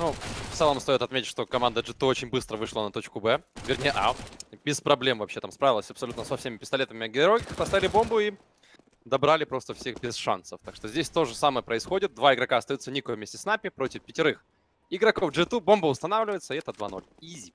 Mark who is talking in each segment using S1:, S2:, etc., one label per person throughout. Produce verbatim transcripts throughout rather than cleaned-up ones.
S1: Ну, в целом стоит отметить, что команда джи ту очень быстро вышла на точку Б. Вернее, А. Без проблем вообще там справилась абсолютно со всеми пистолетами героев. Поставили бомбу и добрали просто всех без шансов. Так что здесь то же самое происходит. Два игрока остаются, Нико вместе с Напи против пятерых игроков джи ту. Бомба устанавливается, и это два ноль. Изи.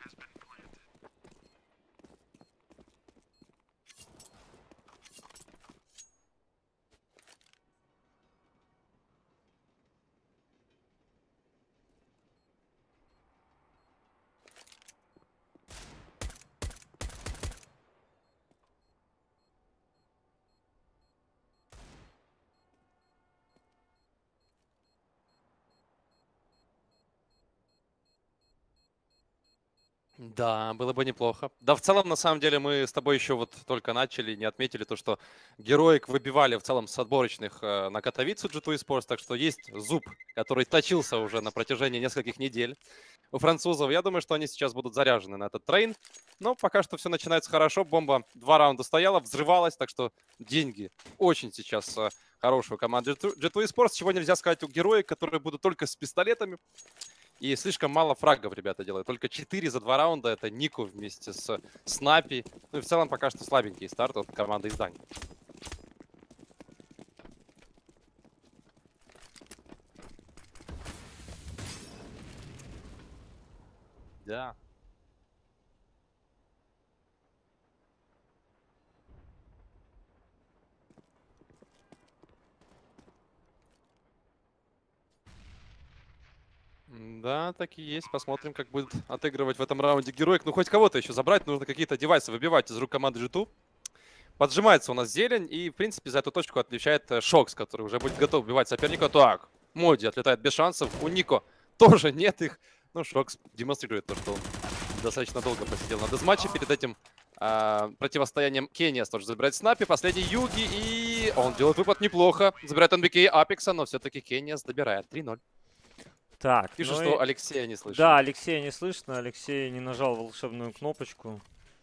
S1: Да, было бы неплохо. Да, в целом, на самом деле, мы с тобой еще вот только начали, не отметили то, что героик выбивали в целом с отборочных э, на Катовицу джи ту Esports, так что есть зуб, который точился уже на протяжении нескольких недель у французов. Я думаю, что они сейчас будут заряжены на этот трейн. Но пока что все начинается хорошо. Бомба два раунда стояла, взрывалась, так что деньги очень сейчас э, хорошую команду джи ту Esports, чего нельзя сказать у героик, которые будут только с пистолетами. И слишком мало фрагов ребята делают. Только четыре за два раунда. Это Нику вместе с Снапи. Ну и в целом пока что слабенький старт от команды издания. Да. Да, так и есть. Посмотрим, как будет отыгрывать в этом раунде героик. Ну, хоть кого-то еще забрать. Нужно какие-то девайсы выбивать из рук команды джи ту. Поджимается у нас зелень. И, в принципе, за эту точку отвечает Шокс, который уже будет готов убивать соперника. Так, Моди отлетает без шансов. У Нико тоже нет их. Ну, Шокс демонстрирует то, что он достаточно долго посидел на дезматче. Перед этим э, противостоянием Кениас тоже забирает Снапи. Последний Юги. И он делает выпад неплохо. Забирает эн би кей Апекса, но все-таки Кениас добирает три ноль.
S2: Так,
S1: Пишет,
S2: ну
S1: что
S2: и...
S1: Алексея не слышно.
S2: Да, Алексея не слышно. Алексей не нажал волшебную кнопочку.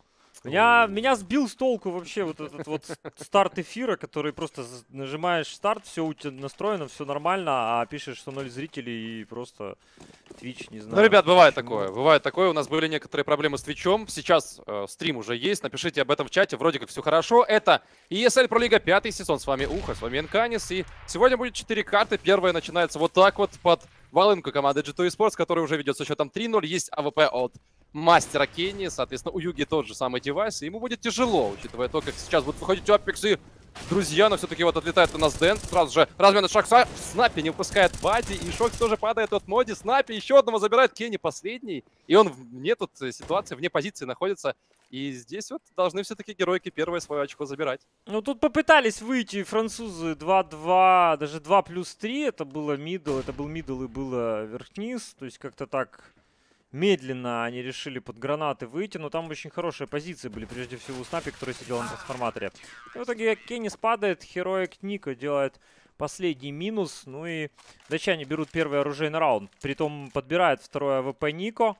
S2: Меня, меня сбил с толку вообще вот этот вот старт эфира, который просто нажимаешь старт, все у тебя настроено, все нормально, а пишешь, что ноль зрителей и просто Twitch, не знаю.
S1: Ну, ребят, бывает
S2: почему.
S1: такое, бывает такое. У нас были некоторые проблемы с Твичом. Сейчас э, стрим уже есть, напишите об этом в чате, вроде как все хорошо. Это и эс эл Pro League пятый сезон, с вами Ухо, с вами Энканис. И сегодня будет четыре карты, первая начинается вот так вот под волынку команды джи ту Esports, которая уже ведет со счетом три ноль. Есть а вэ пэ от мастера Кенни, соответственно, у Юги тот же самый девайс, и ему будет тяжело, учитывая то, как сейчас будут выходить Апекс и друзья, но все-таки вот отлетает у нас Дэн, сразу же размен от Шокса, Снапи не упускает Бади, и Шокс тоже падает от Моди, Снапи еще одного забирает, Кенни последний, и он вне тут ситуации, вне позиции находится, и здесь вот должны все-таки геройки первое свое очко забирать.
S2: Ну, тут попытались выйти французы два-два, даже два плюс три, это было мидл, это был мидл и было вверх-вниз, то есть как-то так... Медленно они решили под гранаты выйти, но там очень хорошие позиции были, прежде всего у Снапи, который сидел на трансформаторе. И в итоге Кеннис падает, Heroic Нико делает последний минус, ну и датчане берут первый оружейный раунд. Притом подбирает второй а вэ пэ Нико,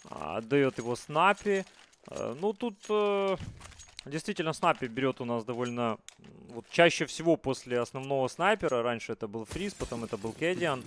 S2: отдает его Снапи. Ну тут э, действительно Снапи берет у нас довольно... Вот чаще всего после основного снайпера, раньше это был Фриз, потом это был Кедиан.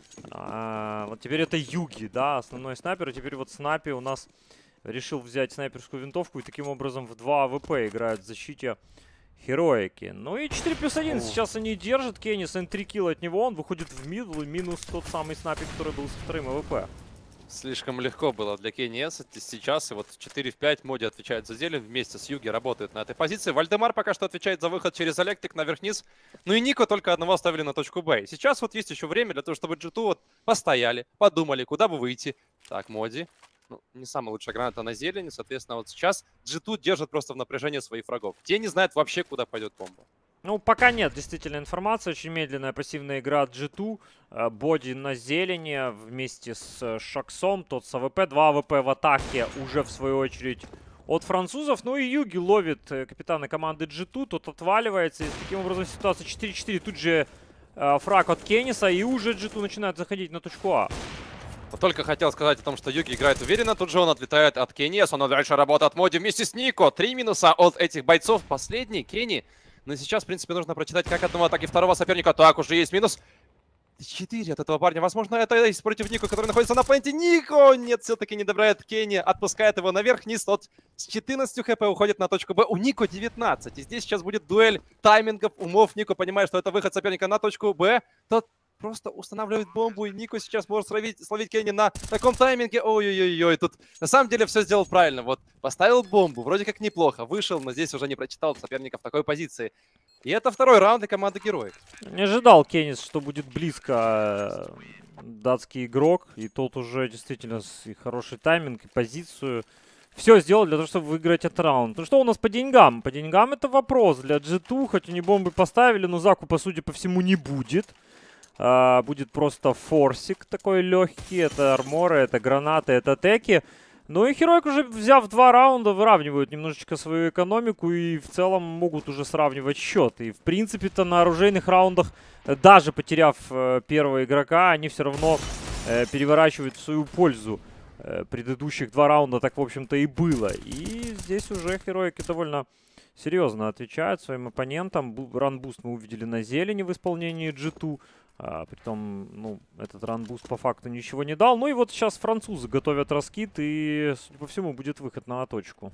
S2: А, вот теперь это Юги, да, основной снайпер. И теперь вот Снапи у нас решил взять снайперскую винтовку и таким образом в два а вэ пэ играет в защите Heroic. Ну и четыре плюс один
S1: О.
S2: сейчас они держат. Кеннис, три килла от него, он выходит в мидл и минус тот самый Снапи, который был со вторым а вэ пэ.
S1: Слишком легко было для Кенниаса сейчас, и вот четыре в пять Моди отвечает за зелень, вместе с Юги работает на этой позиции. Вальдемар пока что отвечает за выход через электрик наверх-вниз. Ну и Нико только одного оставили на точку Б. Сейчас вот есть еще время для того, чтобы джи ту вот постояли, подумали, куда бы выйти. Так, Моди. Ну, не самая лучшая граната на зелени, соответственно, вот сейчас джи ту держит просто в напряжении своих врагов. Те не знают вообще, куда пойдет бомба.
S2: Ну, пока нет действительно информации. Очень медленная пассивная игра джи ту. Боди на зелени вместе с Шоксом. Тот с а вэ пэ. Два а вэ пэ в атаке уже в свою очередь от французов. Ну и Юги ловит капитана команды джи ту. Тот отваливается. И таким образом ситуация четыре четыре. Тут же э, фраг от Кенниса. И уже джи ту начинает заходить на точку А.
S1: Вот только хотел сказать о том, что Юги играет уверенно. Тут же он отлетает от Кенниаса. Но дальше работа от Моди вместе с Нико. Три минуса от этих бойцов. Последний Кенни. Но сейчас, в принципе, нужно прочитать как одного, так и второго соперника. Так, уже есть минус. четыре от этого парня. Возможно, это Эйс против Нико, который находится на пленте. Нико! Нет, все-таки не добирает Кенни. Отпускает его наверх-вниз. Тот с четырнадцатью хп уходит на точку Б. У Нико девятнадцать. И здесь сейчас будет дуэль таймингов, умов. Нико понимает, что это выход соперника на точку Б. Тот просто устанавливает бомбу. И Нико сейчас может словить, словить Кенни на таком тайминге. Ой-ой-ой. Тут на самом деле все сделал правильно. Вот поставил бомбу. Вроде как неплохо. Вышел, но здесь уже не прочитал соперника в такой позиции. И это второй раунд для команды Героев.
S2: Не ожидал Кеннис, что будет близко датский игрок. И тот уже действительно и хороший тайминг, и позицию. Все сделал для того, чтобы выиграть этот раунд. Ну что у нас по деньгам? По деньгам это вопрос для джи ту. Хоть они бомбы поставили, но закупа, судя по всему, не будет. А, будет просто форсик такой легкий. Это арморы, это гранаты, это теки. Ну и Heroic, уже взяв два раунда, выравнивают немножечко свою экономику и в целом могут уже сравнивать счет. И в принципе-то на оружейных раундах, даже потеряв э, первого игрока, они все равно э, переворачивают в свою пользу. Э, предыдущих два раунда так, в общем-то, и было. И здесь уже Heroic довольно серьезно отвечают своим оппонентам. Ранбуст мы увидели на зелени в исполнении джи ту. А, притом, ну, этот ранбуст по факту ничего не дал. Ну и вот сейчас французы готовят раскид, и, судя по всему, будет выход на точку.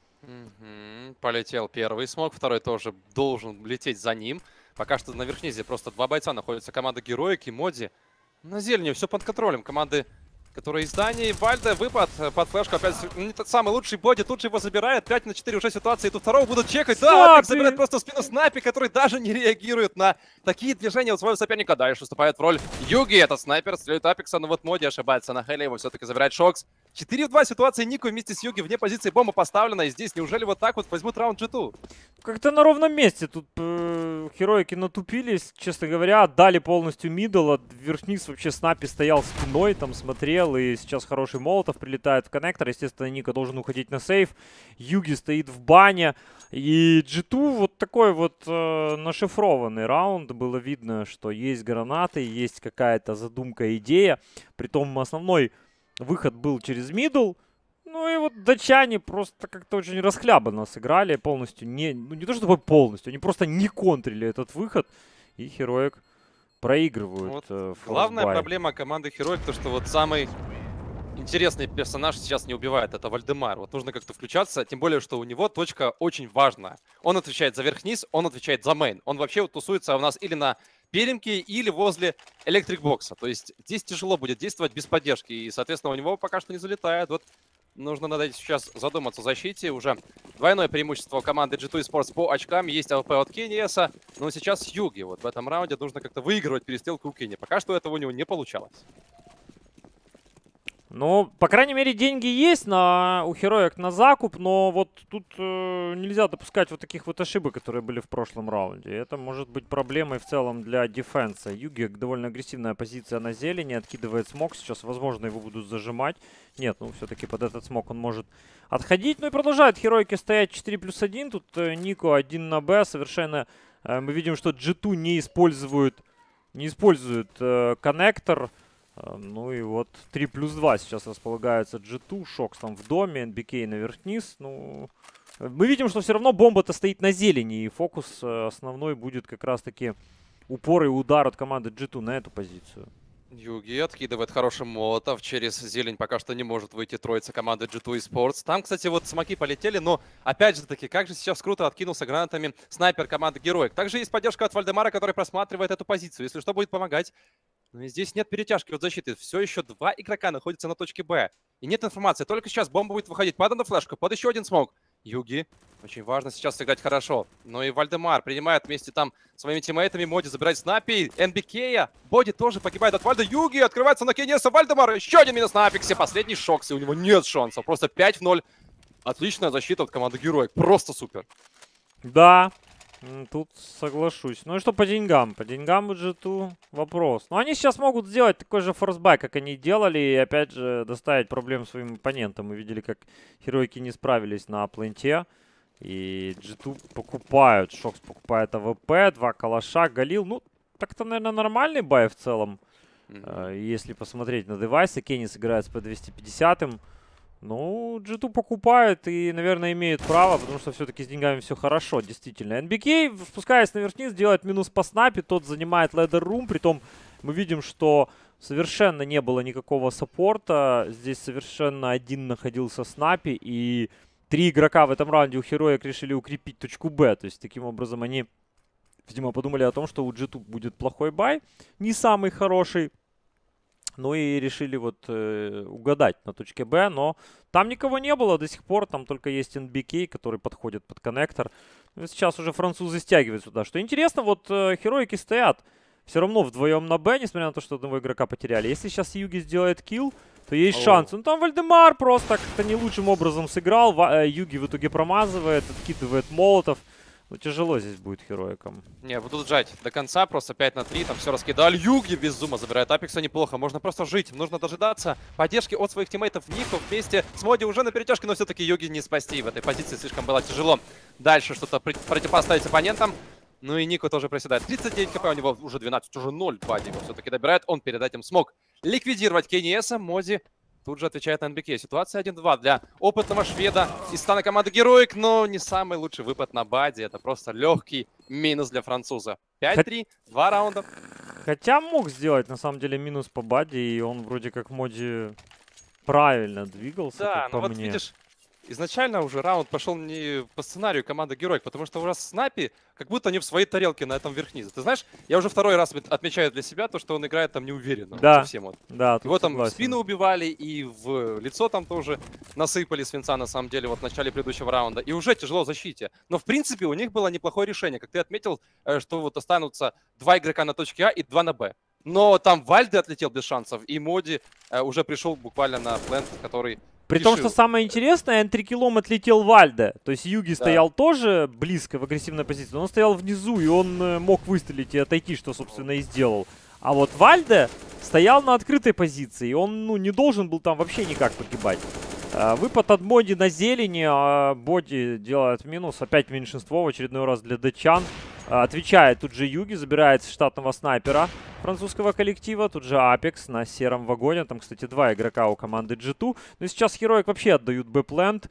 S1: Mm-hmm. Полетел первый смог, второй тоже должен лететь за ним. Пока что на верхнизе просто два бойца находятся. Команда Героик и Моди. На зелени все под контролем. Команды, которые из Дании. Вальде, выпад под флешку. Опять не тот самый лучший. Боди тут же его забирает. пять на четыре уже ситуация. И тут второго будут чекать. Да, Апик забирает просто в спину Снайпи, который даже не реагирует на такие движения у своего соперника. Дальше выступает в роль Юги. Этот снайпер стреляет Апикса. Но вот Моди ошибается на Хеле. Его все-таки забирает Шокс. четыре в два ситуации. Нико вместе с Юги вне позиции. Бомба поставлена. И здесь неужели вот так вот возьмут раунд джи ту?
S2: Как-то на ровном месте тут э, Heroic натупились, честно говоря. Отдали полностью мидл. Вверх-вниз вообще Снапи стоял спиной, там смотрел. И сейчас хороший молотов прилетает в коннектор. Естественно, Нико должен уходить на сейф. Юги стоит в бане. И джи ту вот такой вот э, нашифрованный раунд. Было видно, что есть гранаты, есть какая-то задумка, идея. Притом основной выход был через мидл. Ну и вот датчане просто как-то очень расхлябанно сыграли. Полностью не... Ну не то чтобы полностью. Они просто не контрили этот выход. И Heroic проигрывают.
S1: Вот
S2: э,
S1: главная
S2: форсбай.
S1: проблема команды Heroic, то что вот самый интересный персонаж сейчас не убивает. Это Вальдемар. Вот нужно как-то включаться. Тем более, что у него точка очень важная. Он отвечает за верх-низ, он отвечает за мейн. Он вообще вот тусуется у нас или на перемке, или возле электрик-бокса. То есть здесь тяжело будет действовать без поддержки. И, соответственно, у него пока что не залетает. Вот нужно надо сейчас задуматься о защите. Уже двойное преимущество команды джи ту Esports по очкам. Есть АВП от Кенниеса. Но сейчас Юги. Вот в этом раунде нужно как-то выигрывать перестрелку у Кенни. Пока что этого у него не получалось.
S2: Ну, по крайней мере, деньги есть на, у Heroic на закуп, но вот тут э, нельзя допускать вот таких вот ошибок, которые были в прошлом раунде. Это может быть проблемой в целом для дефенса. Юги довольно агрессивная позиция на зелени, откидывает смог. Сейчас, возможно, его будут зажимать. Нет, ну, все-таки под этот смог он может отходить. Ну и продолжает Heroic стоять четыре плюс один. Тут э, Нико один на Б. Совершенно э, мы видим, что джи ту не использует, не использует э, коннектор. Ну и вот три плюс два сейчас располагается джи ту. Шокс там в доме, эн би кей наверх-вниз. Ну, мы видим, что все равно бомба-то стоит на зелени. И фокус основной будет как раз-таки упор и удар от команды джи ту на эту позицию.
S1: Юги откидывает хороший молотов. Через зелень пока что не может выйти троица команды джи ту Esports. Там, кстати, вот смоки полетели, но опять же таки, как же сейчас круто откинулся гранатами снайпер команды Героик. Также есть поддержка от Вальдемара, который просматривает эту позицию. Если что, будет помогать. Но здесь нет перетяжки от защиты. Все еще два игрока находятся на точке Б. И нет информации. Только сейчас бомба будет выходить. Падает на флешку. Под еще один смог. Юги. Очень важно сейчас сыграть хорошо. Но и Вальдемар принимает вместе там своими тиммейтами. Моди забирает Снапи. эн би кей. Боди тоже погибает от Вальда. Юги открывается на Кенниеса. Вальдемар. Еще один минус на Апексе. Последний Шокс. И у него нет шансов. Просто пять в ноль. Отличная защита от команды Героик. Просто супер.
S2: Да. Тут соглашусь. Ну и что по деньгам? По деньгам у джи ту вопрос. Но они сейчас могут сделать такой же форсбай, как они делали. И опять же доставить проблем своим оппонентам. Мы видели, как Heroic не справились на пленте. И джи ту покупают. Шокс покупает АВП. Два калаша. Галил. Ну, так-то, наверное, нормальный бай в целом. Mm-hmm. Если посмотреть на девайсы. Кеннис играет с пи двести пятьдесят. Ну, джи ту покупают и, наверное, имеют право, потому что все-таки с деньгами все хорошо, действительно. эн би кей, спускаясь наверх-вниз, делает минус по снапе, тот занимает ледер рум, притом Мы видим, что совершенно не было никакого саппорта. Здесь совершенно один находился Снапи. И три игрока в этом раунде у Heroic решили укрепить точку Б. То есть таким образом они, видимо, подумали о том, что у джи ту будет плохой бай. Не самый хороший. Ну и решили вот э, угадать на точке Б, но там никого не было до сих пор, там только есть эн би кей, который подходит под коннектор. Ну, сейчас уже французы стягивают сюда. Что интересно, вот э, Heroic стоят все равно вдвоем на Б, несмотря на то, что одного игрока потеряли. Если сейчас Юги сделает килл, то есть
S1: О.
S2: шанс. Ну там Вальдемар просто как-то не лучшим образом сыграл, Ва э, Юги в итоге промазывает, откидывает молотов. Ну, тяжело здесь будет Heroic'ам.
S1: Не, будут жать до конца, просто пять на три, там все раскидали. Юги без зума забирает Апекса неплохо, можно просто жить, нужно дожидаться поддержки от своих тиммейтов. Нико вместе с Моди уже на перетяжке, но все-таки Юги не спасти. В этой позиции слишком было тяжело дальше что-то противопоставить оппонентам. Ну и Нико тоже проседает. тридцать девять хп, у него уже двенадцать, уже ноль. Бади его все-таки добирает, он перед этим смог ликвидировать Кенниеса. Моди тут же отвечает на эн би кей. Ситуация один-два для опытного шведа из стана команды Heroic, но не самый лучший выпад на Бади. Это просто легкий минус для француза. пять три, два раунда.
S2: Хотя мог сделать, на самом деле, минус по Бади, и он вроде как Моди правильно двигался,
S1: Да,
S2: как
S1: ну
S2: по
S1: вот
S2: мне.
S1: видишь, изначально уже раунд пошел не по сценарию команды Heroic, потому что уже Снапи как будто не в своей тарелке на этом верхнизе. Ты знаешь, я уже второй раз отмечаю для себя то, что он играет там неуверенно.
S2: Да.
S1: Вот совсем вот.
S2: Да, тут
S1: Его там в
S2: согласен.
S1: спину убивали и в лицо там тоже насыпали свинца, на самом деле, вот в начале предыдущего раунда. И уже тяжело в защите. Но, в принципе, у них было неплохое решение. Как ты отметил, э, что вот останутся два игрока на точке А и два на Б. Но там Вальде отлетел без шансов, и Моди э, уже пришел буквально на плент, который
S2: При том,
S1: решил.
S2: что самое интересное, энтрикилом отлетел Вальде. То есть Юги
S1: Да.
S2: стоял тоже близко в агрессивной позиции, но он стоял внизу, и он э, мог выстрелить и отойти, что, собственно, и сделал. А вот Вальде стоял на открытой позиции, и он, ну, не должен был там вообще никак погибать. А, выпад от Боди на зелени, а Боди делает минус. Опять меньшинство в очередной раз для датчан. А, отвечает тут же Юги, забирает штатного снайпера французского коллектива. Тут же Апекс на сером вагоне. Там, кстати, два игрока у команды джи ту. Но сейчас Heroic вообще отдают Б-плент.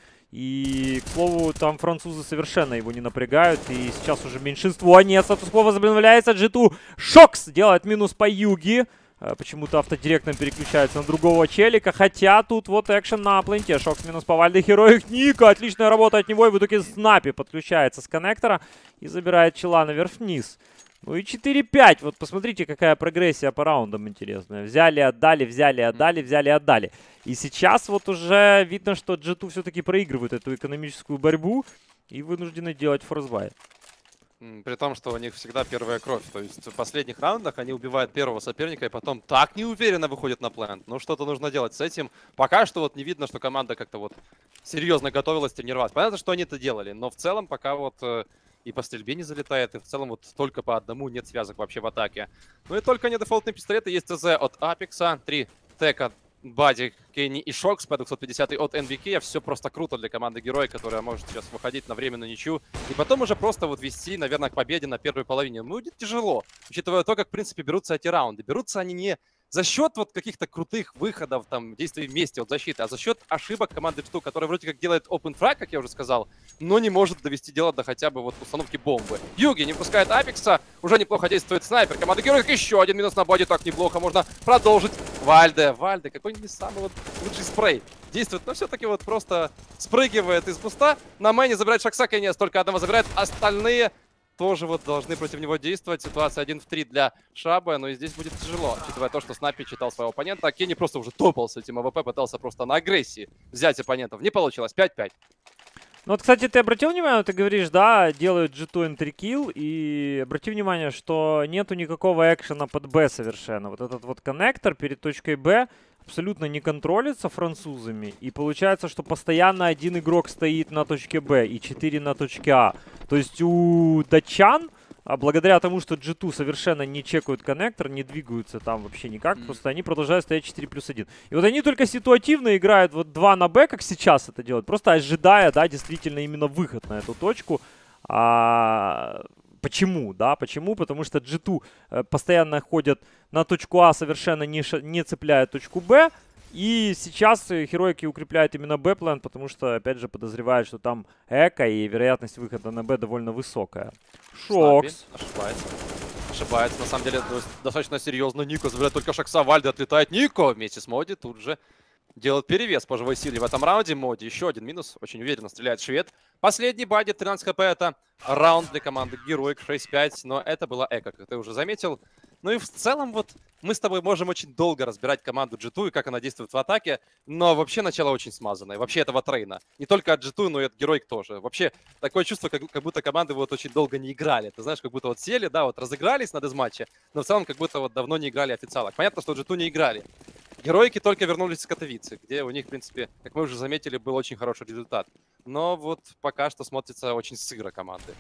S2: И, к слову, там французы совершенно его не напрягают. И сейчас уже меньшинство. Нет, статус-кво возобновляется. джи ту Шокс делает минус по Юги. Почему-то автодиректно переключается на другого челика. Хотя тут вот экшен на пленте. Шокс минус по Вальде. Heroic Ника. Отличная работа от него. И в итоге Снапи подключается с коннектора. И забирает чела наверх-вниз. Ну и четыре пять. Вот посмотрите, какая прогрессия по раундам интересная. Взяли, отдали, взяли, отдали, взяли, отдали. И сейчас вот уже видно, что джи ту все-таки проигрывает эту экономическую борьбу. И вынуждены делать форсбай.
S1: При том, что у них всегда первая кровь. То есть в последних раундах они убивают первого соперника и потом так неуверенно выходят на плент. Ну что-то нужно делать с этим. Пока что вот не видно, что команда как-то вот серьезно готовилась тренироваться. Понятно, что они это делали, но в целом пока вот э, и по стрельбе не залетает, и в целом вот только по одному нет связок вообще в атаке. Ну и только не дефолтные пистолеты. Есть ТЗ от Апекса, три тека. Бади, Кенни и Шокс по двухсот пятидесятой от эн би кей. Все просто круто для команды Герой, которая может сейчас выходить на временную ничью. И потом уже просто вот вести, наверное, к победе на первой половине. Ну, будет тяжело, учитывая то, как, в принципе, берутся эти раунды. Берутся они не за счет вот каких-то крутых выходов, там, действий вместе от защиты, а за счет ошибок команды джи ту, которая вроде как делает open frag, как я уже сказал, но не может довести дело до хотя бы вот установки бомбы. Юги не пускает Апекса, уже неплохо действует снайпер. Команда Героев еще один минус на Боди, так неплохо, можно продолжить. Вальде, Вальде, какой не самый вот лучший спрей действует, но все-таки вот просто спрыгивает из буста. На мэне забирает Шокса, Кенни только одного забирает, остальные тоже вот должны против него действовать. Ситуация один в три для Шаба, но и здесь будет тяжело, учитывая то, что Снапи читал своего оппонента. А Кенни просто уже топал с этим АВП, пытался просто на агрессии взять оппонентов. Не получилось, пять пять.
S2: Ну вот, кстати, ты обратил внимание, ты говоришь, да, делают джи ту энтрикилл, и обрати внимание, что нету никакого экшена под Б совершенно. Вот этот вот коннектор перед точкой Б абсолютно не контролится французами, и получается, что постоянно один игрок стоит на точке Б и четыре на точке А. То есть у датчан, а благодаря тому, что джи ту совершенно не чекают коннектор, не двигаются там вообще никак, mm. просто они продолжают стоять четыре плюс один. И вот они только ситуативно играют вот два на Б, как сейчас это делают, просто ожидая, да, действительно именно выход на эту точку. А... Почему, да, почему? Потому что джи ту э, постоянно ходят на точку А, совершенно не, не цепляя точку Б. И сейчас Heroic укрепляет именно Б-план, потому что, опять же, подозревают, что там эко и вероятность выхода на Б довольно высокая. Шокс.
S1: Ошибается. ошибается. На самом деле, достаточно серьезно. Нико забирает только Шокса, Вальде отлетает. Нико вместе с Моди тут же делает перевес по живой силе в этом раунде. Моди еще один минус. Очень уверенно стреляет швед. Последний бади, тринадцать хп. Это раунд для команды Героик шесть пять. Но это была эко, как ты уже заметил. Ну и в целом вот мы с тобой можем очень долго разбирать команду джи ту и как она действует в атаке. Но вообще начало очень смазанное. Вообще этого трейна. Не только от джи ту, но и от Героик тоже. Вообще такое чувство, как, как будто команды вот очень долго не играли. Ты знаешь, как будто вот сели, да, вот разыгрались на дезматче. Но в целом как будто вот давно не играли официалок. Понятно, что джи ту не играли. Героики только вернулись из Катовицы, где у них, в принципе, как мы уже заметили, был очень хороший результат. Но вот пока что смотрится очень сыро команды.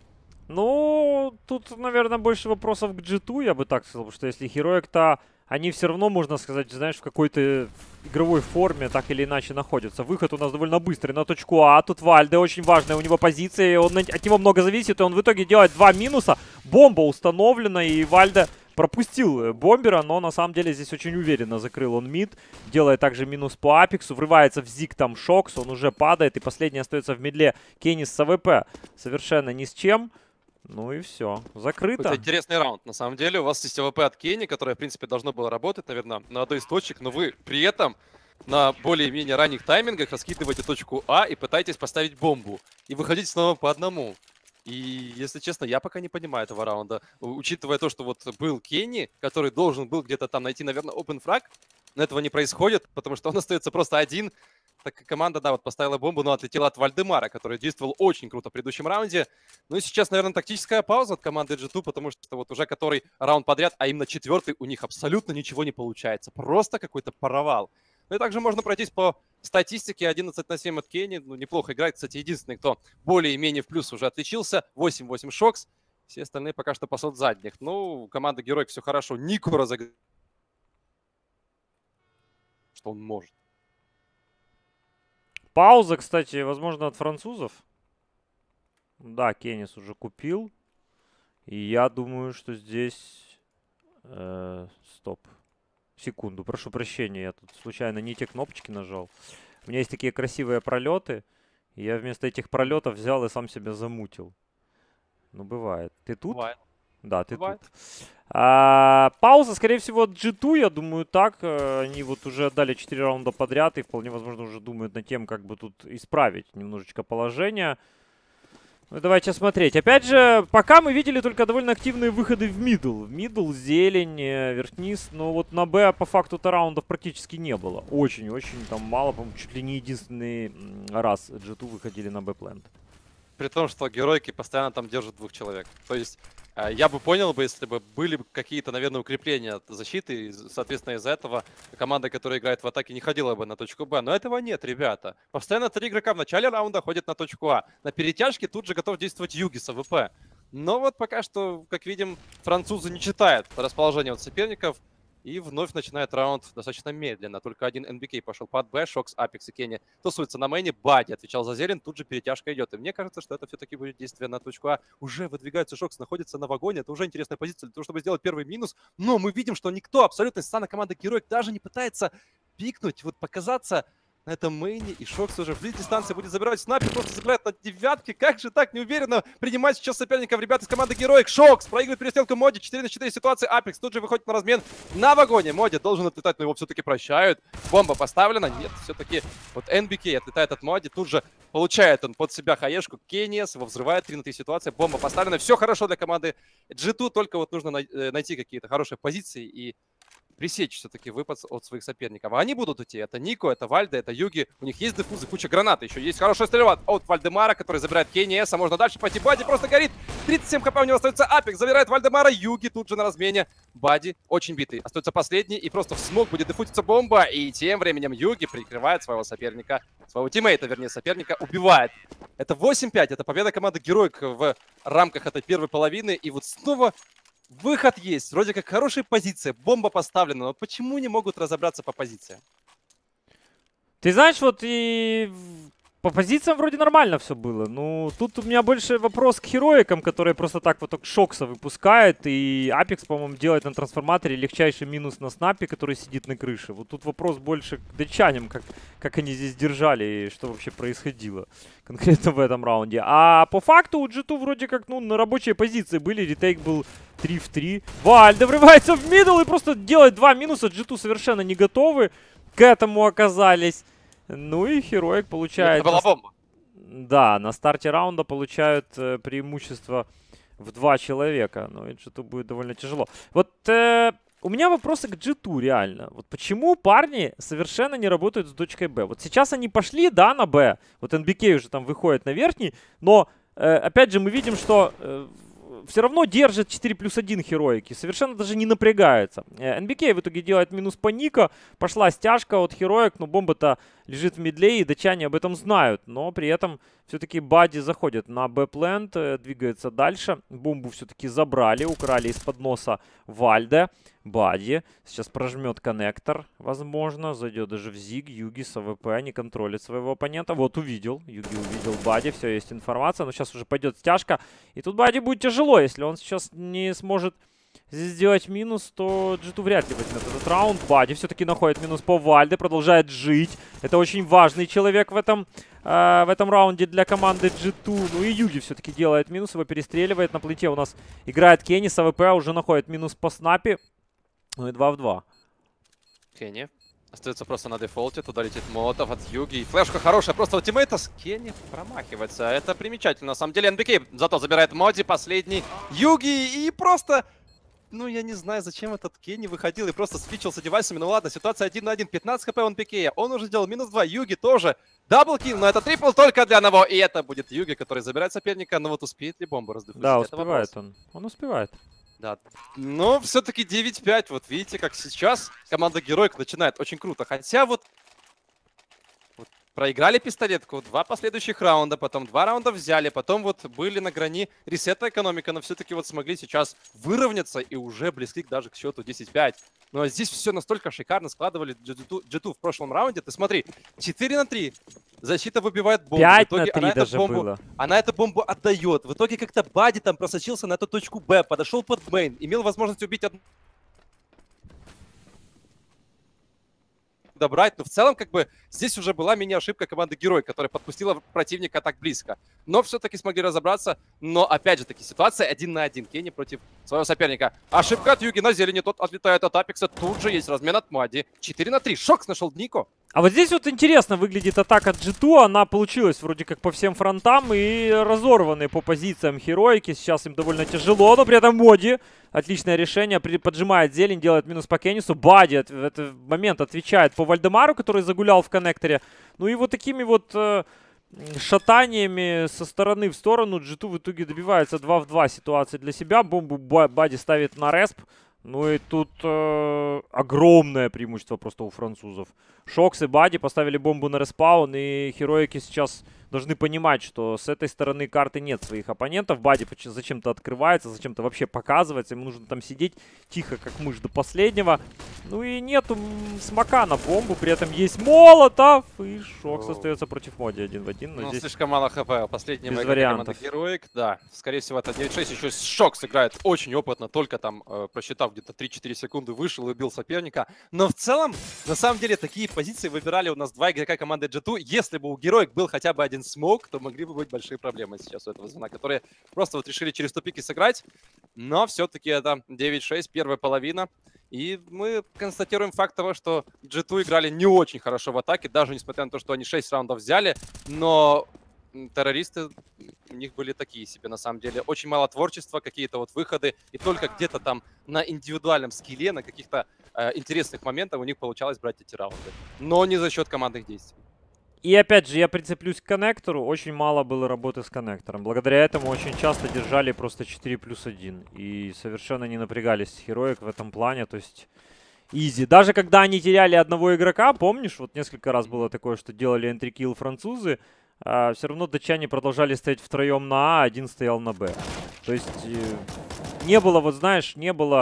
S2: Ну, тут, наверное, больше вопросов к джи ту, я бы так сказал, потому что если Героик-то, они все равно, можно сказать, знаешь, в какой-то игровой форме так или иначе находятся. Выход у нас довольно быстрый на точку А, тут Вальде, очень важная у него позиция, и он, от него много зависит, и он в итоге делает два минуса. Бомба установлена, и Вальде пропустил бомбера, но на самом деле здесь очень уверенно закрыл он мид. Делает также минус по апексу, врывается в зиг там Шокс, он уже падает, и последний остается в мидле Кеннис с АВП. Совершенно ни с чем. Ну и все, закрыто.
S1: Это интересный раунд, на самом деле. У вас есть АВП от Кенни, которое, в принципе, должно было работать, наверное, на одной из точек, но вы при этом на более-менее ранних таймингах раскидываете точку А и пытаетесь поставить бомбу. И выходить снова по одному. И, если честно, я пока не понимаю этого раунда. Учитывая то, что вот был Кенни, который должен был где-то там найти, наверное, open фраг, но этого не происходит, потому что он остается просто один. Так команда, да, вот поставила бомбу, но отлетела от Вальдемара, который действовал очень круто в предыдущем раунде. Ну и сейчас, наверное, тактическая пауза от команды джи ту, потому что вот уже который раунд подряд, а именно четвертый, у них абсолютно ничего не получается. Просто какой-то провал. Ну и также можно пройтись по статистике. одиннадцать на семь от Кенни. Ну, неплохо играет. Кстати, единственный, кто более-менее в плюс уже отличился. восемь восемь Шокс. Все остальные пока что пасут задних. Ну, команда Героик все хорошо. Нико разыграл, что он может.
S2: Пауза, кстати, возможно, от французов. Да, Кеннис уже купил. И я думаю, что здесь... Э, стоп. Секунду, прошу прощения. Я тут случайно не те кнопочки нажал. У меня есть такие красивые пролеты. И я вместо этих пролетов взял и сам себя замутил. Ну, бывает. Ты тут?
S1: Бывает.
S2: Да, ты
S1: Бывает.
S2: тут. А, пауза, скорее всего, от джи ту, я думаю, так. Они вот уже отдали четыре раунда подряд и вполне возможно уже думают над тем, как бы тут исправить немножечко положение. Ну, давайте смотреть. Опять же, пока мы видели только довольно активные выходы в мидл. В мидл, зелень, вверх-вниз. Но вот на Б по факту-то раундов практически не было. Очень-очень там мало, по-моему, чуть ли не единственный раз джи ту выходили на Б-плент.
S1: При том, что Героики постоянно там держат двух человек. То есть я бы понял бы, если бы были бы какие-то, наверное, укрепления от защиты. И, соответственно, из-за этого команда, которая играет в атаке, не ходила бы на точку Б. Но этого нет, ребята. Постоянно три игрока в начале раунда ходят на точку А. На перетяжке тут же готов действовать Юги с АВП. Но вот пока что, как видим, французы не читают расположение от соперников. И вновь начинает раунд достаточно медленно. Только один эн би кей пошел под Б, Шокс, Апекс и Кенни тусуются на мейне. Бади отвечал за зелень, тут же перетяжка идет. И мне кажется, что это все-таки будет действие на точку А. Уже выдвигается Шокс, находится на вагоне. Это уже интересная позиция для того, чтобы сделать первый минус. Но мы видим, что никто абсолютно из стана команды Героик даже не пытается пикнуть, вот показаться на этом мейне. И Шокс уже в близ дистанции будет забирать снайпер, просто забирает на девятке. Как же так неуверенно принимать сейчас соперников ребят из команды Героик. Шокс проигрывает перестрелку Моди. четыре на четыре ситуации. Апекс тут же выходит на размен на вагоне. Моди должен отлетать, но его все-таки прощают. Бомба поставлена. Нет, все-таки вот эн би кей отлетает от Моди. Тут же получает он под себя хаешку. Кеннис его взрывает. три на три ситуация. Бомба поставлена. Все хорошо для команды джи ту. Только вот нужно найти какие-то хорошие позиции и пресечь все-таки выпад от своих соперников. А они будут идти. Это Нико, это Вальде, это Юги. У них есть дефузы, куча гранат. Еще есть хорошая стрельба от Вальдемара, который забирает Кенни Эса. Можно дальше пойти. Бади просто горит. тридцать семь хп у него остается. Апекс забирает Вальдемара. Юги тут же на размене. Бади очень битый. Остается последний. И просто в смог будет дефузиться бомба. И тем временем Юги прикрывает своего соперника. Своего тиммейта, вернее, соперника. Убивает. Это восемь пять. Это победа команды Героик в рамках этой первой половины. И вот снова... выход есть. Вроде как хорошая позиция. Бомба поставлена. Но почему не могут разобраться по позициям?
S2: Ты знаешь, вот и по позициям вроде нормально все было. Ну, тут у меня больше вопрос к хероикам, которые просто так вот шокса выпускают. И Апекс, по-моему, делает на трансформаторе легчайший минус на снапе, который сидит на крыше. Вот тут вопрос больше к датчанам, как, как они здесь держали и что вообще происходило конкретно в этом раунде. А по факту у джи ту вроде как, ну, на рабочей позиции были. Ретейк был три в три. Вальдо врывается в мидл и просто делает два минуса. джи ту совершенно не готовы к этому оказались. Ну и Heroic получает...
S1: Это была бомба.
S2: Да, на старте раунда получают э, преимущество в два человека. Ну и джи ту будет довольно тяжело. Вот э, у меня вопросы к джи ту реально. Вот почему парни совершенно не работают с дочкой Б? Вот сейчас они пошли, да, на Б. Вот эн би кей уже там выходит на верхний. Но, э, опять же, мы видим, что... Э, все равно держит четыре плюс один Heroic. Совершенно даже не напрягается. эн би кей в итоге делает минус по Ника. Пошла стяжка от Heroic. Но бомба-то лежит в мидле. И датчане об этом знают. Но при этом все-таки Бади заходит на Б-плент. Двигается дальше. Бомбу все-таки забрали. Украли из-под носа Вальде. Бади сейчас прожмет коннектор. Возможно. Зайдет даже в Зиг. Юги с АВП не контролит своего оппонента. Вот увидел. Юги увидел Бади. Все, есть информация. Но сейчас уже пойдет стяжка. И тут Бади будет тяжело. Если он сейчас не сможет здесь сделать минус, то джи ту вряд ли возьмет этот раунд. Бади все-таки находит минус по Вальде. Продолжает жить. Это очень важный человек в этом, э, в этом раунде для команды джи ту. Ну и Юги все-таки делает минус. Его перестреливает. На плите у нас играет Кенни. С АВП уже находит минус по снапе. Ну и два в два.
S1: Кенни остается просто на дефолте. Туда летит молотов от Юги. И флешка хорошая. Просто у тиммейта с Кенни промахивается. Это примечательно. На самом деле эн би кей зато забирает Моди. Последний Юги. И просто... Ну, я не знаю, зачем этот Кенни выходил и просто спичился девайсами. Ну ладно, ситуация один на один. пятнадцать хп он пикея. Он уже сделал минус два. Юги тоже. Даблкил, но это трипл только для одного. И это будет Юги, который забирает соперника. Но вот успеет ли бомбу раздефусить?
S2: Да, успевает он. Он успевает.
S1: Да, но все-таки девять пять. Вот видите, как сейчас команда Героик начинает очень круто. Хотя вот, вот проиграли пистолетку, два последующих раунда, потом два раунда взяли, потом вот были на грани ресета экономика, но все-таки вот смогли сейчас выровняться и уже близки даже к счету десять пять. Но здесь все настолько шикарно складывали джи ту в прошлом раунде. Ты смотри, четыре на три. Защита выбивает бомбу.
S2: пять на три даже
S1: бомбу,
S2: было.
S1: Она эту бомбу отдает. В итоге как-то Бади там просочился на эту точку Б, подошел под мейн, имел возможность убить одну... добрать, но в целом как бы здесь уже была мини-ошибка команды Герой, которая подпустила противника так близко. Но все-таки смогли разобраться, но опять же таки ситуация один на один. Кенни против своего соперника. Ошибка от Юги на зелени, тот отлетает от Апекса, тут же есть размен от Мади. четыре на три, Шокс нашел Нико.
S2: А вот здесь вот интересно выглядит атака джи ту. Она получилась вроде как по всем фронтам и разорваны по позициям Херойки. Сейчас им довольно тяжело, но при этом Моди. Отличное решение. Поджимает зелень, делает минус по Кеннису. Бади в этот момент отвечает по Вальдемару, который загулял в коннекторе. Ну и вот такими вот э, шатаниями со стороны в сторону джи ту в итоге добивается два в два ситуации для себя. Бомбу Бади ставит на респ. Ну и тут э, огромное преимущество просто у французов. Шокс и Бади поставили бомбу на респаун, и Хероики сейчас должны понимать, что с этой стороны карты нет своих оппонентов. Бади зачем-то открывается, зачем-то вообще показывается. Ему нужно там сидеть тихо, как мышь до последнего. Ну и нету смока на бомбу, при этом есть Молотов. И Шокс остается против Моди один в один. Но
S1: ну,
S2: здесь
S1: слишком мало хп. Последний
S2: без
S1: команда Героик, да. Скорее всего, это девять шесть. Еще Шокс играет очень опытно, только там э, просчитав где-то три-четыре секунды, вышел и убил соперника. Но в целом, на самом деле, такие позиции выбирали у нас два игрока команды джи ту. Если бы у Героик был хотя бы один смоук, то могли бы быть большие проблемы сейчас у этого звена, которые просто вот решили через тупики сыграть. Но все-таки это девять шесть, первая половина. И мы констатируем факт того, что джи ту играли не очень хорошо в атаке, даже несмотря на то, что они шесть раундов взяли. Но террористы у них были такие себе, на самом деле. Очень мало творчества, какие-то вот выходы. И только где-то там на индивидуальном скилле, на каких-то э, интересных моментах у них получалось брать эти раунды. Но не за счет командных действий.
S2: И опять же, я прицеплюсь к коннектору. Очень мало было работы с коннектором. Благодаря этому очень часто держали просто четыре плюс один. И совершенно не напрягались Heroic в этом плане. То есть, изи. Даже когда они теряли одного игрока, помнишь, вот несколько раз было такое, что делали энтрикилл французы, а все равно датчане продолжали стоять втроем на А, один стоял на Б. То есть, не было, вот знаешь, не было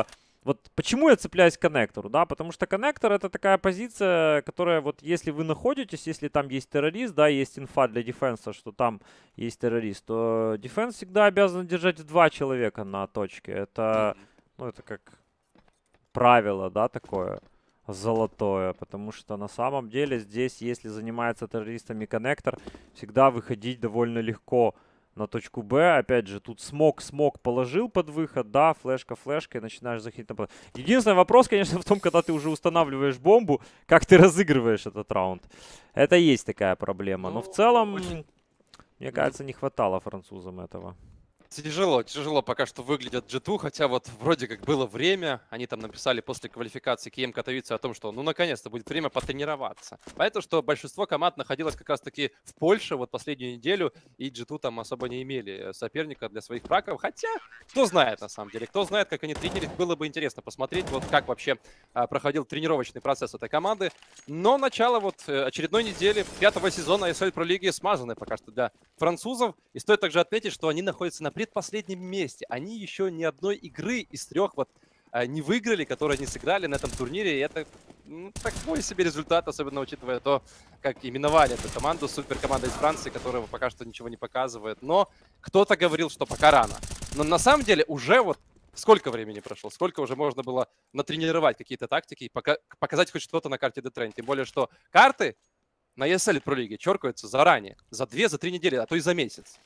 S2: вот почему я цепляюсь к коннектору, да, потому что коннектор это такая позиция, которая вот если вы находитесь, если там есть террорист, да, есть инфа для дефенса, что там есть террорист, то дефенс всегда обязан держать два человека на точке. Это, ну, это как правило, да, такое золотое, потому что на самом деле здесь, если занимается террористами коннектор, всегда выходить довольно легко на точку Б. Опять же, тут смог, смог положил под выход, да, флешка, флешка, и начинаешь заходить на... Единственный вопрос, конечно, в том, когда ты уже устанавливаешь бомбу, как ты разыгрываешь этот раунд. Это есть такая проблема. Но в целом, очень... мне кажется, не хватало французам этого.
S1: Тяжело, тяжело пока что выглядят джи ту, хотя вот вроде как было время, они там написали после квалификации КИЭМ Катовице о том, что ну наконец-то будет время потренироваться. Поэтому, что большинство команд находилось как раз-таки в Польше вот последнюю неделю, и джи ту там особо не имели соперника для своих браков, хотя кто знает на самом деле, кто знает, как они тренерились, было бы интересно посмотреть, вот как вообще а, проходил тренировочный процесс этой команды. Но начало вот очередной недели пятого сезона ай эс эл Pro League смазаны пока что для французов, и стоит также отметить, что они находятся на предпоследнем месте. Они еще ни одной игры из трех вот а, не выиграли, которые они сыграли на этом турнире. И это ну, такой себе результат, особенно учитывая то, как именовали эту команду, суперкоманда из Франции, которая пока что ничего не показывает. Но кто-то говорил, что пока рано. Но на самом деле уже вот сколько времени прошло, сколько уже можно было натренировать какие-то тактики и пока показать хоть что-то на карте Detrain. Тем более, что карты на и эс эл Pro League черкаются заранее, за две, за три недели, а то и за месяц.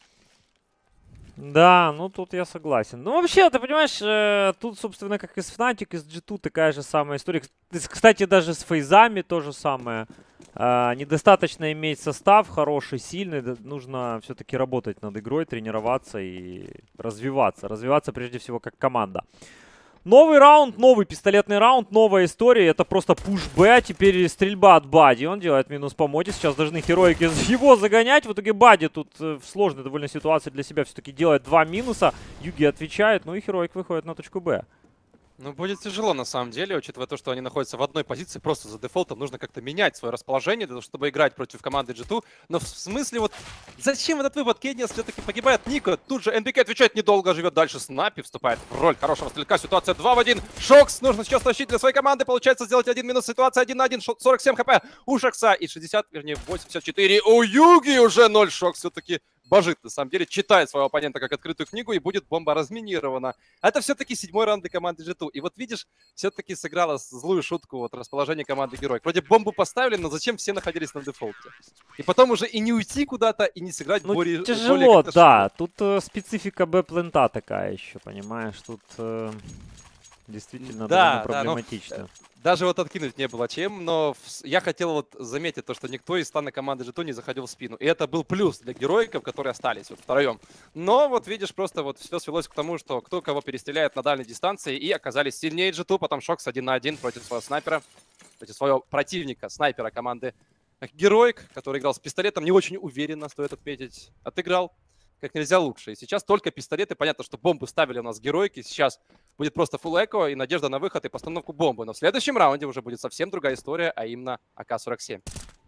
S2: Да, ну тут я согласен. Ну вообще, ты понимаешь, э, тут, собственно, как и с Fnatic, и с джи ту такая же самая история. Кстати, даже с фейзами то же самое. Э, недостаточно иметь состав хороший, сильный. Нужно все-таки работать над игрой, тренироваться и развиваться. Развиваться прежде всего как команда. Новый раунд, новый пистолетный раунд, новая история. Это просто пуш Б, теперь стрельба от Бади. Он делает минус по моде. Сейчас должны Heroic его загонять. В итоге Бади тут в сложной довольно ситуации для себя все-таки делает два минуса. Юги отвечает, ну и Heroic выходит на точку Б.
S1: Ну, будет тяжело, на самом деле, учитывая то, что они находятся в одной позиции, просто за дефолтом нужно как-то менять свое расположение, для того, чтобы играть против команды джи ту. Но в смысле, вот, зачем этот вывод? Кеннис все-таки погибает. Ника, тут же эн би кей отвечает недолго, живет дальше. Снапи вступает в роль хорошего стрелка. Ситуация два в один. Шокс нужно сейчас тащить для своей команды. Получается сделать один минус. Ситуация один на один. сорок семь хп у Шокса и шестьдесят, вернее, восемьдесят четыре. У Юги уже ноль. Шокс все-таки божит, на самом деле, читает своего оппонента как открытую книгу, и будет бомба разминирована. Это все-таки седьмой раунд для команды джи ту. И вот видишь, все-таки сыграла злую шутку вот расположение команды Герой. Вроде бомбу поставили, но зачем все находились на дефолте? И потом уже и не уйти куда-то, и не сыграть
S2: ну,
S1: более...
S2: тяжело,
S1: более
S2: да. Тут э, специфика Б-плента такая еще, понимаешь? Тут э, действительно
S1: да,
S2: довольно проблематично.
S1: Да, но... Даже вот откинуть не было чем, но я хотел вот заметить то, что никто из стана команды джи ту не заходил в спину. И это был плюс для героиков, которые остались вот втроем. Но вот видишь, просто вот все свелось к тому, что кто кого перестреляет на дальней дистанции, и оказались сильнее джи ту. Потом Шокс один на один против своего снайпера, против своего противника, снайпера команды Героик, который играл с пистолетом, не очень уверенно, стоит отметить, отыграл как нельзя лучше. И сейчас только пистолеты. Понятно, что бомбы ставили у нас героики. Сейчас будет просто фулл эко и надежда на выход и постановку бомбы. Но в следующем раунде уже будет совсем другая история, а именно а ка сорок семь.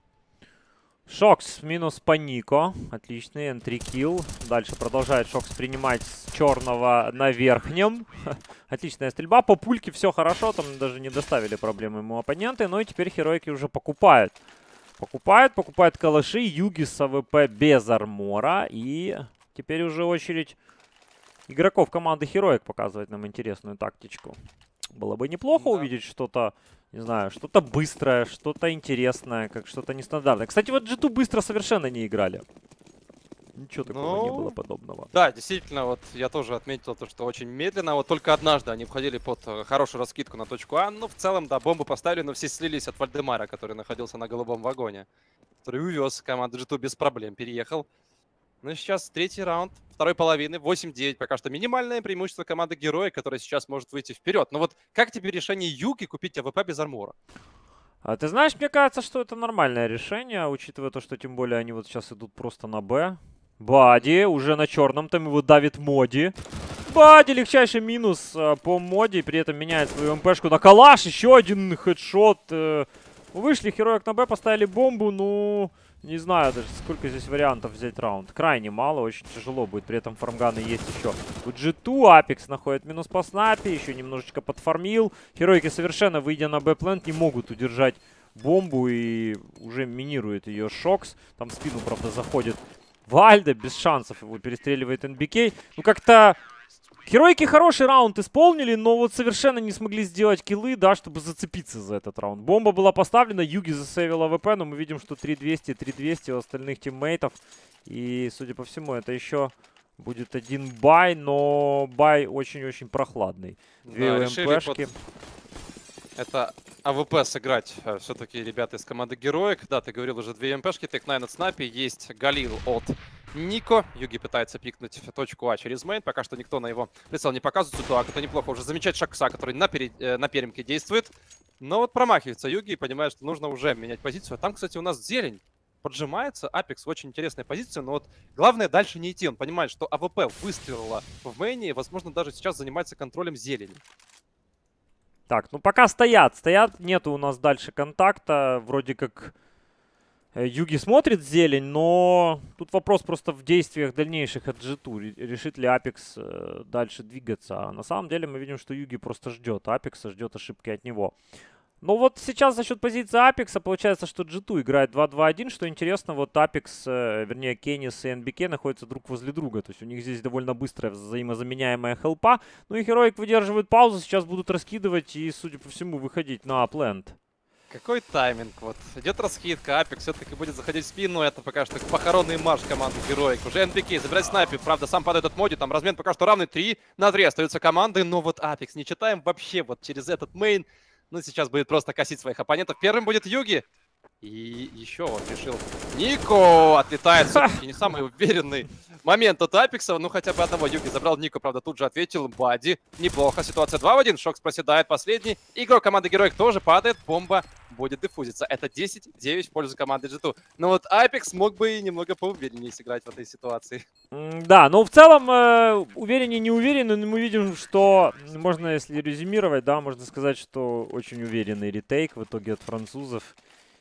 S2: Шокс минус по Нико. Отличный эн три килл. Дальше продолжает Шокс принимать с черного на верхнем. Отличная стрельба. По пульке все хорошо. Там даже не доставили проблем ему оппоненты. Но и теперь Heroic уже покупают. Покупают, покупают калаши. Юги с а вэ пэ без армора. И... теперь уже очередь игроков команды Heroic показывать нам интересную тактичку. Было бы неплохо да. увидеть что-то, не знаю, что-то быстрое, что-то интересное, как что-то нестандартное. Кстати, вот джи ту быстро совершенно не играли. Ничего такого ну, не было подобного.
S1: Да, действительно, вот я тоже отметил то, что очень медленно. Вот только однажды они входили под хорошую раскидку на точку А. Ну, в целом, да, бомбу поставили, но все слились от Вальдемара, который находился на голубом вагоне. Который увез команду джи ту без проблем, переехал. Ну и сейчас третий раунд, второй половины, восемь девять. Пока что минимальное преимущество команды Героя, которая сейчас может выйти вперед. Но вот как тебе решение Юги купить а вэ пэ без армора?
S2: А ты знаешь, мне кажется, что это нормальное решение, учитывая то, что тем более они вот сейчас идут просто на Б. Бади уже на черном, там его давит Моди. Бади, легчайший минус а, по Моди, при этом меняет свою эм пэ-шку на калаш. Еще один хедшот. Э, вышли, Heroic на Б, поставили бомбу, ну... Не знаю даже, сколько здесь вариантов взять раунд. Крайне мало, очень тяжело будет. При этом фармганы есть еще у джи два. Апекс находит минус по снапе, еще немножечко подфармил. Херойки совершенно, выйдя на Б-плент, не могут удержать бомбу и уже минирует ее Шокс. Там в спину, правда, заходит Вальдо, без шансов его перестреливает эн би кей. Ну как-то Херойки хороший раунд исполнили, но вот совершенно не смогли сделать киллы, да, чтобы зацепиться за этот раунд. Бомба была поставлена, Юги засейвил АВП, но мы видим, что три двести, три двести у остальных тиммейтов. И, судя по всему, это еще будет один бай, но бай очень-очень прохладный. Две
S1: Да,
S2: УМПшки.
S1: под... Это АВП сыграть все-таки ребята из команды Героик. Да, ты говорил уже две МПшки, Тек найн от Снапи, есть Галил от Нико. Юги пытается пикнуть в точку А через мейн. Пока что никто на его прицел не показывает. Ситуак, это неплохо уже замечать Шакса, который на, перед... э, на перемке действует. Но вот промахивается Юги и понимает, что нужно уже менять позицию. А там, кстати, у нас зелень поджимается. Апекс в очень интересной позиции. Но вот главное дальше не идти. Он понимает, что АВП выстрелила в мейне. И, возможно, даже сейчас занимается контролем зелени.
S2: Так, ну пока стоят. Стоят. Нету у нас дальше контакта. Вроде как... Юги смотрит зелень, но тут вопрос просто в действиях дальнейших от джи два. Решит ли Апекс э, дальше двигаться. А на самом деле мы видим, что Юги просто ждет Апекса, ждет ошибки от него. Но вот сейчас за счет позиции Апекса получается, что джи два играет два два один. Что интересно, вот Апекс, э, вернее Кеннис и эн би кей находятся друг возле друга. То есть у них здесь довольно быстрая взаимозаменяемая хелпа. Ну и Heroic выдерживает паузу, сейчас будут раскидывать и, судя по всему, выходить на апленд.
S1: Какой тайминг, вот. Идет раскидка, Апекс все-таки будет заходить в спину. Это пока что похоронный марш команды Героик. Уже эн би кей забирает снайпер, правда, сам падает от моди. Там размен пока что равный, три на три остаются команды. Но вот Апекс не читаем вообще вот через этот мейн. Ну, сейчас будет просто косить своих оппонентов. Первым будет Юги. И еще он решил. Нико отлетает, все-таки не самый уверенный момент от Апекса. Ну, хотя бы одного Юги забрал. Нико, правда, тут же ответил. Бади. Неплохо. Ситуация два в один. Шокс проседает последний. Игрок команды Героик тоже падает. Бомба будет диффузиться. Это десять девять в пользу команды джи два. Но вот Апекс мог бы и немного поувереннее сыграть в этой ситуации.
S2: Да, но в целом э, увереннее, не уверенный, но мы видим, что можно, если резюмировать, да, можно сказать, что очень уверенный ретейк в итоге от французов.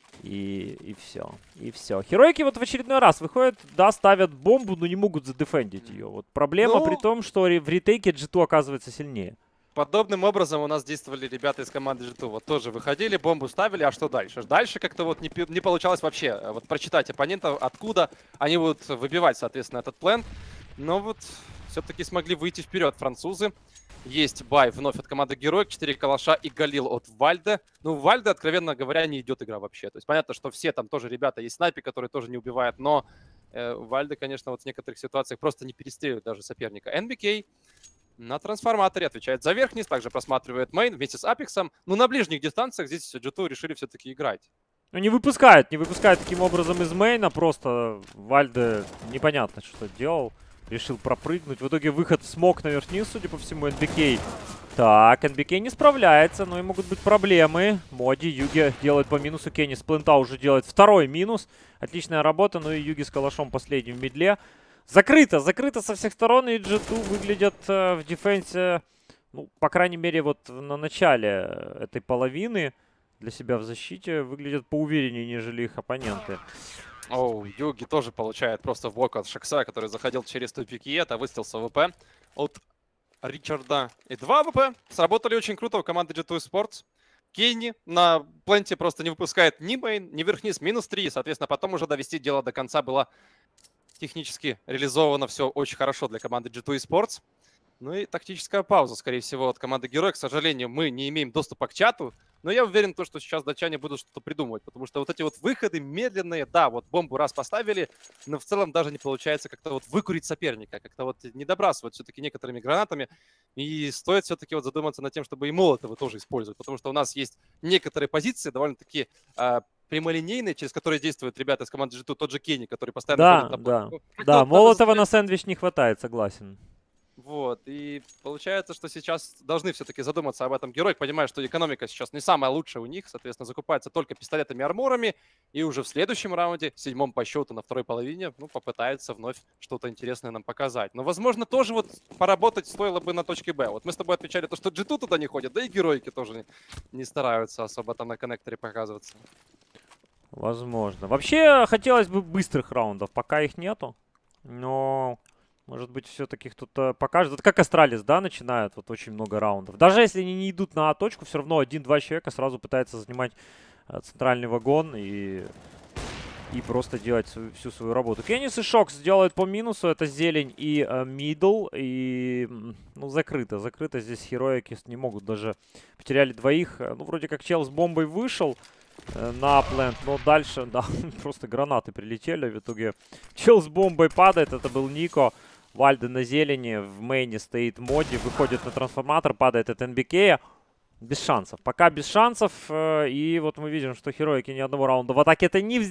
S2: И, и все. И все. Херойки вот в очередной раз выходят, да, ставят бомбу, но не могут задефендить ее. Вот проблема
S1: ну...
S2: при том, что в ретейке джи два оказывается сильнее.
S1: Подобным образом у нас действовали ребята из команды джи два. Вот тоже выходили, бомбу ставили, а что дальше? Дальше как-то вот не, не получалось вообще вот прочитать оппонента, откуда они будут выбивать, соответственно, этот план. Но вот все-таки смогли выйти вперед французы. Есть бай вновь от команды Героик, четыре калаша и Галил от Вальдо. Ну, Вальдо, откровенно говоря, не идет игра вообще. То есть понятно, что все там тоже ребята, есть снайпи, которые тоже не убивают, но э, Вальдо, конечно, вот в некоторых ситуациях просто не перестреливает даже соперника. эн би кей на трансформаторе отвечает за верхний, также просматривает мейн вместе с Апексом. Но на ближних дистанциях здесь джи два решили все-таки играть.
S2: Ну, не выпускают, не выпускают таким образом из мейна, просто Вальдо непонятно, что делал. Решил пропрыгнуть. В итоге выход в смог наверх-вниз, судя по всему, эн би кей. Так, эн би кей не справляется, но и могут быть проблемы. Моди, Юги делает по минусу. Кенни с плента уже делает второй минус. Отличная работа, ну и Юги с калашом последним в мидле. Закрыто, закрыто со всех сторон, и джи два выглядят э, в дефенсе, ну, по крайней мере, вот на начале этой половины для себя в защите выглядят поувереннее, нежели их оппоненты.
S1: Оу, Юги тоже получает просто в блок от Шакса, который заходил через тупики. Это выстрел с АВП от Ричарда. И два АВП сработали очень круто у команды джи два Sports. Кенни на пленте просто не выпускает ни мейн, ни вверх-вниз, минус три. Соответственно, потом уже довести дело до конца было технически реализовано все очень хорошо для команды джи два Sports. Ну и тактическая пауза, скорее всего, от команды Героик. К сожалению, мы не имеем доступа к чату. Но я уверен, что сейчас датчане будут что-то придумывать. Потому что вот эти вот выходы медленные, да, вот бомбу раз поставили, но в целом даже не получается как-то вот выкурить соперника. Как-то вот не добрасывать все-таки некоторыми гранатами. И стоит все-таки вот задуматься над тем, чтобы и молотовы тоже использовать. Потому что у нас есть некоторые позиции довольно-таки э, прямолинейные, через которые действуют ребята из команды джи два. Тот же Кенни, который постоянно
S2: да,
S1: ходит на
S2: да,
S1: план.
S2: да,
S1: Вот
S2: молотова на сэндвич не хватает, согласен.
S1: Вот, и получается, что сейчас должны все-таки задуматься об этом. Героик понимает, что экономика сейчас не самая лучшая у них, соответственно, закупается только пистолетами, арморами, и уже в следующем раунде, седьмом по счету на второй половине, ну, попытается вновь что-то интересное нам показать. Но, возможно, тоже вот поработать стоило бы на точке Б. Вот мы с тобой отмечали то, что джи два туда не ходят, да и героики тоже не, не стараются особо там на коннекторе показываться.
S2: Возможно. Вообще, хотелось бы быстрых раундов, пока их нету. Но, может быть, все-таки кто-то покажет. Вот как Астралис, да, начинают вот очень много раундов. Даже если они не идут на точку, все равно один-два человека сразу пытаются занимать э, центральный вагон и, и просто делать свою, всю свою работу. Кеннис и Шокс делают по минусу. Это зелень и э, мидл. И, ну, закрыто. Закрыто здесь Heroic не могут даже. Потеряли двоих. Ну, вроде как чел с бомбой вышел на плент, но дальше, да, просто гранаты прилетели. В итоге чел с бомбой падает, это был Нико. Вальде на зелени, в мейне стоит Моди, выходит на трансформатор, падает от эн би кей. Без шансов, пока без шансов. И вот мы видим, что Heroic ни одного раунда в атаке это не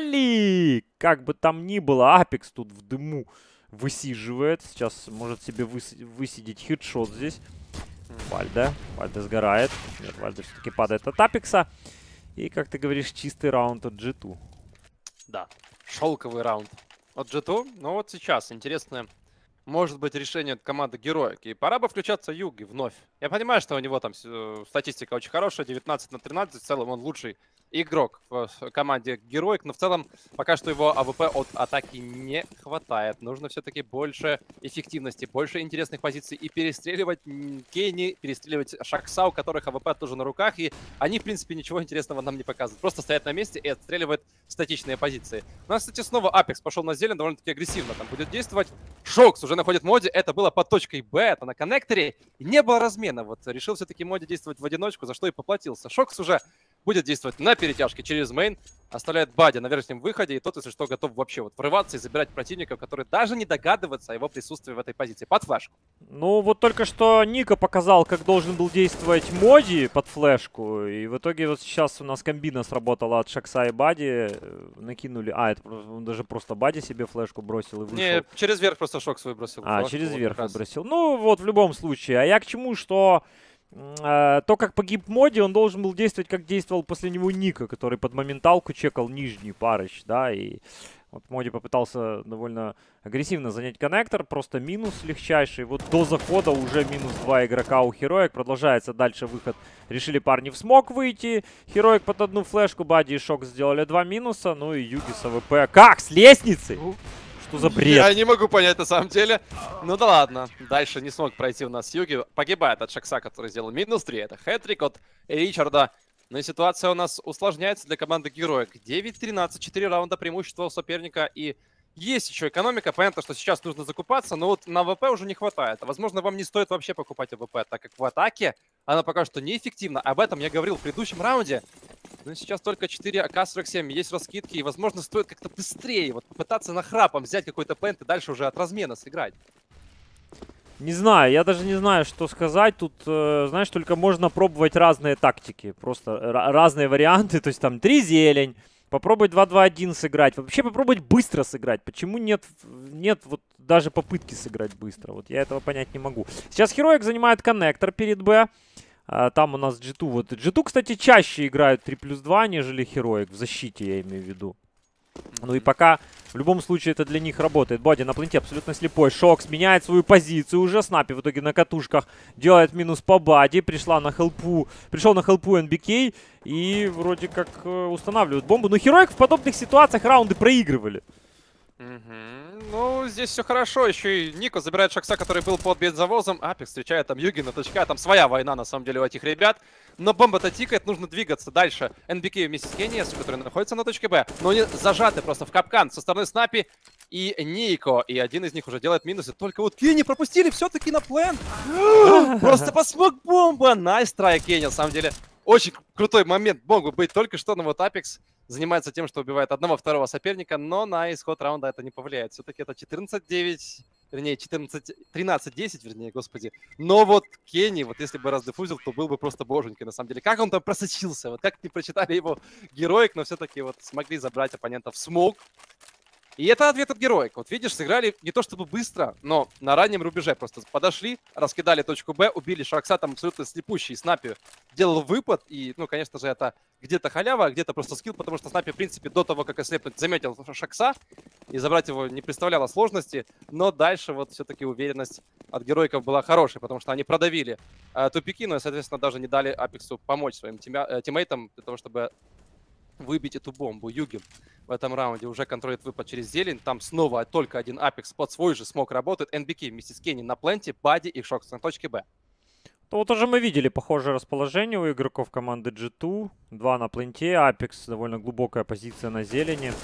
S2: взяли. Как бы там ни было, Апекс тут в дыму высиживает. Сейчас может себе выс высидеть хедшот здесь. Вальде, Вальде сгорает. Нет, Вальде все-таки падает от Апекса. И, как ты говоришь, чистый раунд от джи ту.
S1: Да, шелковый раунд от джи ту. Но вот сейчас интересное, может быть, решение от команды Героик. И пора бы включаться Юги вновь. Я понимаю, что у него там статистика очень хорошая, девятнадцать на тринадцать. В целом он лучший игрок в команде Героик. Но в целом пока что его АВП от атаки не хватает. Нужно все-таки больше эффективности, больше интересных позиций. И перестреливать Кенни, перестреливать Шакса, у которых АВП тоже на руках. И они, в принципе, ничего интересного нам не показывают. Просто стоят на месте и отстреливают статичные позиции. У нас, кстати, снова Апекс пошел на зелень, довольно-таки агрессивно там будет действовать. Шокс уже находит Моди. Это было под точкой Б, это на коннекторе. И не было размена. Вот решил все-таки Моди действовать в одиночку, за что и поплатился. Шокс уже будет действовать на перетяжке через мейн. Оставляет Бади на верхнем выходе. И тот, если что, готов вообще вот врываться и забирать противников, которые даже не догадываются о его присутствии в этой позиции. Под флешку.
S2: Ну, вот только что Ника показал, как должен был действовать Моди под флешку. И в итоге вот сейчас у нас комбина сработала от Шакса и Бади. Накинули... А, это он даже просто Бади себе флешку бросил и вышел.
S1: Не, через верх просто Шокс выбросил.
S2: А,
S1: флешку,
S2: через
S1: вот
S2: верх
S1: раз.
S2: выбросил. Ну, вот в любом случае. А я к чему, что... Uh, то, как погиб Моди, он должен был действовать, как действовал после него Ника, который под моменталку чекал нижний парыч, да, и вот Моди попытался довольно агрессивно занять коннектор, просто минус легчайший. Вот до захода уже минус два игрока у Heroic, продолжается дальше выход. Решили парни в смог выйти, Heroic под одну флешку, Бади и Шок сделали два минуса, ну и Юги с АВП. Как, с лестницы? Что за бред?
S1: Я не могу понять на самом деле. Ну да ладно. Дальше не смог пройти у нас Юги. Погибает от Шакса, который сделал минус три. Это хэт-трик от Ричарда. Но и ситуация у нас усложняется для команды Героик. девять тринадцать, четыре раунда преимущества у соперника. И есть еще экономика. Понятно, что сейчас нужно закупаться, но вот на АВП уже не хватает. Возможно, вам не стоит вообще покупать АВП, так как в атаке она пока что неэффективна. Об этом я говорил в предыдущем раунде. Но сейчас только четыре а ка сорок семь, есть раскидки, и, возможно, стоит как-то быстрее вот попытаться нахрапом взять какой-то плент и дальше уже от размена сыграть.
S2: Не знаю, я даже не знаю, что сказать. Тут, э, знаешь, только можно пробовать разные тактики, просто разные варианты. То есть там три зелень, попробовать два два один сыграть, вообще попробовать быстро сыграть. Почему нет, нет вот даже попытки сыграть быстро? Вот я этого понять не могу. Сейчас Heroic занимает коннектор перед Б. Там у нас джи ту. Вот джи ту, кстати, чаще играют три плюс два, нежели Heroic. В защите, я имею в виду. Ну и пока, в любом случае, это для них работает. Боди на пленте абсолютно слепой. Шокс меняет свою позицию. Уже Снапи в итоге на катушках делает минус по Бади. Пришла на хелпу. Пришел на хелпу эн би кей. И вроде как э, устанавливают бомбу. Но Heroic в подобных ситуациях раунды проигрывали.
S1: Mm-hmm. Ну, здесь все хорошо. Еще и Нико забирает Шакса, который был под бензовозом. Апекс встречает там Юги на точке А. Там своя война, на самом деле, у этих ребят. Но бомба-то тикает, нужно двигаться дальше. эн би кей вместе с Кенниесом, который находится на точке Б. Но они зажаты просто в капкан со стороны Снапи и Нико. И один из них уже делает минусы. Только вот Кенни пропустили все-таки на плен. Просто посмог бомба. Найс трай Кенни, на самом деле. Очень крутой момент мог бы быть только что, но вот Апекс занимается тем, что убивает одного-второго соперника, но на исход раунда это не повлияет. Все-таки это четырнадцать девять, вернее, четырнадцать, тринадцать десять, вернее, господи. Но вот Кенни, вот если бы раздефузил, то был бы просто боженькой, на самом деле. Как он там просочился, вот как не прочитали его Героик, но все-таки вот смогли забрать оппонента в смоук. И это ответ от Героик. Вот видишь, сыграли не то чтобы быстро, но на раннем рубеже просто подошли, раскидали точку Б, убили Шакса, там абсолютно слепущий Снапи делал выпад. И, ну, конечно же, это где-то халява, а где-то просто скилл, потому что Снапи, в принципе, до того, как ослепнуть, заметил Шакса, и забрать его не представляло сложности. Но дальше вот все-таки уверенность от Героиков была хорошей, потому что они продавили э, тупики, но, соответственно, даже не дали Апексу помочь своим тимя- э, тиммейтам для того, чтобы выбить эту бомбу. Юги в этом раунде уже контролит выпад через зелень. Там снова только один Апекс под свой же смог работает. эн би кей вместе с Кенни на пленте, Бади и Шокс на точке Б.
S2: То вот уже мы видели похожее расположение у игроков команды джи ту. Два на пленте, Апекс, довольно глубокая позиция на зелени.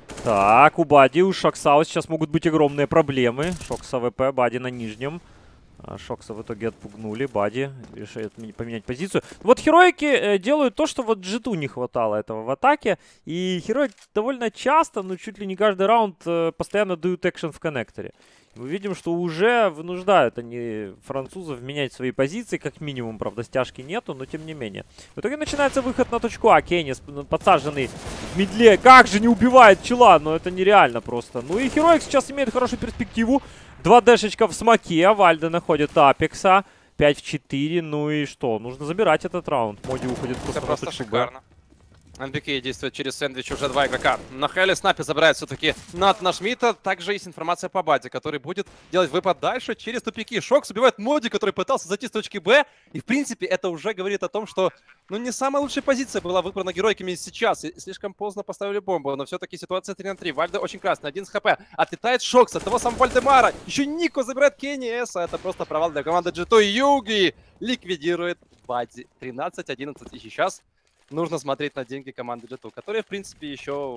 S2: Так, у Бади, у Шокса сейчас могут быть огромные проблемы. Шокс АВП, Бади на нижнем. Шокса в итоге отпугнули, Бади решает поменять позицию. Вот Хероики э, делают то, что вот джи ту не хватало этого в атаке. И Хероик довольно часто, ну чуть ли не каждый раунд, э, постоянно дают экшен в коннекторе. Мы видим, что уже вынуждают они французов менять свои позиции, как минимум, правда, стяжки нету, но тем не менее. В итоге начинается выход на точку А. Кеннис подсаженный в медле. Как же не убивает чела, но это нереально просто. Ну и Хероик сейчас имеет хорошую перспективу. Два дэшечка в смоке, Вальда находит Апекса. пять в четыре, ну и что? Нужно забирать этот раунд. Моди уходит просто,
S1: Это просто
S2: на точку
S1: шикарно. эн би кей действует через сэндвич, уже два игрока. На Хелли Снапи забирает все-таки над Нашмита. Также есть информация по Баде, который будет делать выпад дальше через тупики. Шокс убивает Моди, который пытался зайти с точки Б. И в принципе это уже говорит о том, что ну не самая лучшая позиция была выбрана героиками сейчас. И слишком поздно поставили бомбу, но все-таки ситуация три на три. Вальда очень красный, один с хп. Отлетает Шокс от того самого Вальдемара. Еще Нико забирает Кенни Эса. Это просто провал для команды джи ту. Юги ликвидирует Бади. тринадцать одиннадцать. И сейчас нужно смотреть на деньги команды джи ту, которые, в принципе, еще,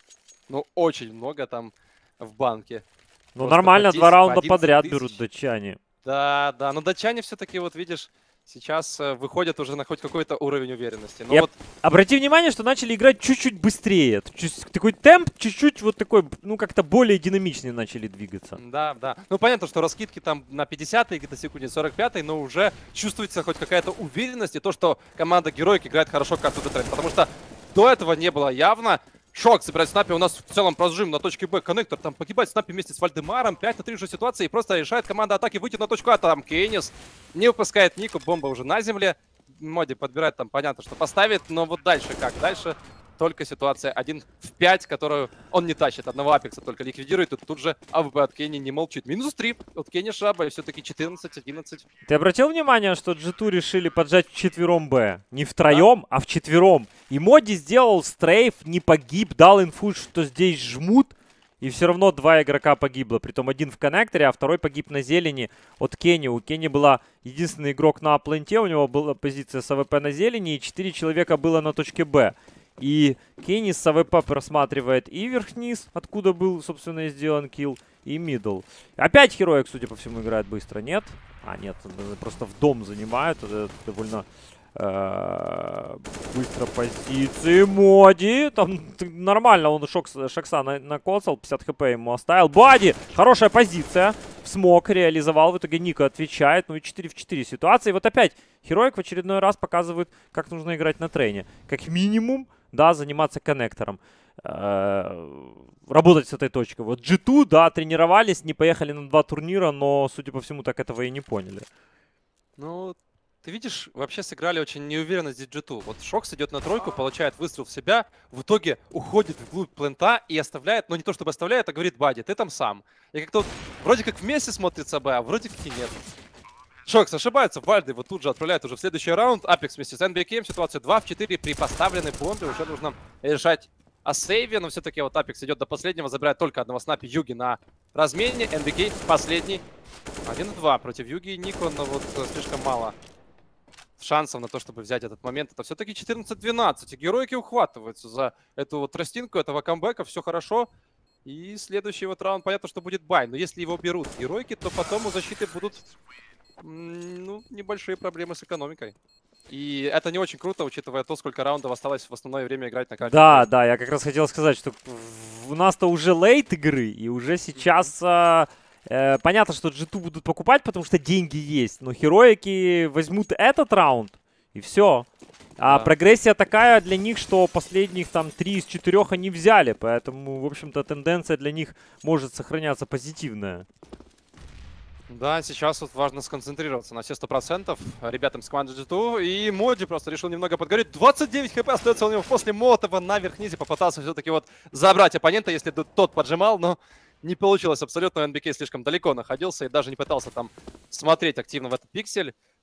S1: ну, очень много там в банке.
S2: Ну,
S1: Просто
S2: нормально,
S1: по десять,
S2: два раунда
S1: по
S2: подряд
S1: тысяч.
S2: берут датчане.
S1: Да, да, но датчане все-таки, вот видишь, сейчас э, выходят уже на хоть какой-то уровень уверенности. Но
S2: Я...
S1: вот...
S2: Обрати внимание, что начали играть чуть-чуть быстрее. Чуть... Такой темп чуть-чуть вот такой, ну, как-то более динамичнее начали двигаться.
S1: Да, да. Ну, понятно, что раскидки там на пятидесятой, где-то секунде сорок пятой, но уже чувствуется хоть какая-то уверенность и то, что команда Героик играет хорошо карту Детрейн. Потому что до этого не было явно. Шок собирает Снапи, у нас в целом прожим на точке Б, коннектор, там погибает Снапи вместе с Вальдемаром, пять на три уже ситуация, и просто решает команда атаки выйти на точку А, там Кеннис не выпускает Нику, бомба уже на земле, Моди подбирает там, понятно, что поставит, но вот дальше как? Дальше только ситуация один в пять, которую он не тащит, одного Апекса только ликвидирует, и тут же АВП от Кенни не молчит. Минус три от Кенни Шаба, и все-таки четырнадцать одиннадцать.
S2: Ты обратил внимание, что джи ту решили поджать вчетвером Б? Не втроем, да? а вчетвером. И Моди сделал стрейф, не погиб, дал инфу, что здесь жмут. И все равно два игрока погибло. Притом один в коннекторе, а второй погиб на зелени от Кенни. У Кенни была единственный игрок на пленте, у него была позиция с АВП на зелени, и четыре человека было на точке Б. И Кенни с АВП просматривает и вверх-вниз, откуда был, собственно, и сделан килл, и мидл. Опять Хероик, судя по всему, играет быстро, нет? А, нет, просто в дом занимают. Это довольно э, быстро позиции. Моди. Там нормально, он Шокс, Шокса на, накоцал, пятьдесят хп ему оставил. Бади! Хорошая позиция. Смог реализовал, в итоге Ника отвечает. Ну и четыре в четыре ситуации. И вот опять Хероик в очередной раз показывает, как нужно играть на трейне. Как минимум, да, заниматься коннектором. Работать с этой точкой. Вот джи ту, да, тренировались, не поехали на два турнира, но, судя по всему, так этого и не поняли.
S1: Ну, ты видишь, вообще сыграли очень неуверенно здесь джи ту. Вот Шокс идет на тройку, получает выстрел в себя, в итоге уходит вглубь плента и оставляет, ну не то чтобы оставляет, а говорит: Бади, ты там сам. И как-то вот, вроде как вместе смотрится Б, а вроде как и нет. Шокс ошибается, Вальды вот тут же отправляет уже в следующий раунд. Апекс вместе с эн би кей, ситуация два в четыре при поставленной бомбе. Уже нужно решать о сейве, но все-таки вот Апекс идет до последнего, забирает только одного снапи Юги на размене. эн би кей последний. один два против Юги и Нико, но вот слишком мало шансов на то, чтобы взять этот момент. Это все-таки четырнадцать двенадцать. И героики ухватываются за эту вот тростинку этого камбэка. Все хорошо. И следующий вот раунд, понятно, что будет бай. Но если его берут героики, то потом у защиты будут, ну, небольшие проблемы с экономикой. И это не очень круто, учитывая то, сколько раундов осталось в основное время играть на каждом.
S2: Да, да, я как раз хотел сказать, что у нас-то уже лейт игры, и уже сейчас э, э, понятно, что джи ту будут покупать, потому что деньги есть. Но Хероики возьмут этот раунд, и все. А
S1: Да.
S2: прогрессия такая для них, что последних там три из четырех они взяли. Поэтому, в общем-то, тенденция для них может сохраняться позитивная.
S1: Да, сейчас вот важно сконцентрироваться на все сто процентов ребятам с команды джи ту. И Моди просто решил немного подгореть. двадцать девять хп остается у него после Молотова на верх-низе. Попытался все-таки вот забрать оппонента, если тот поджимал, но не получилось абсолютно. эн би кей слишком далеко находился и даже не пытался там смотреть активно в этот пиксель.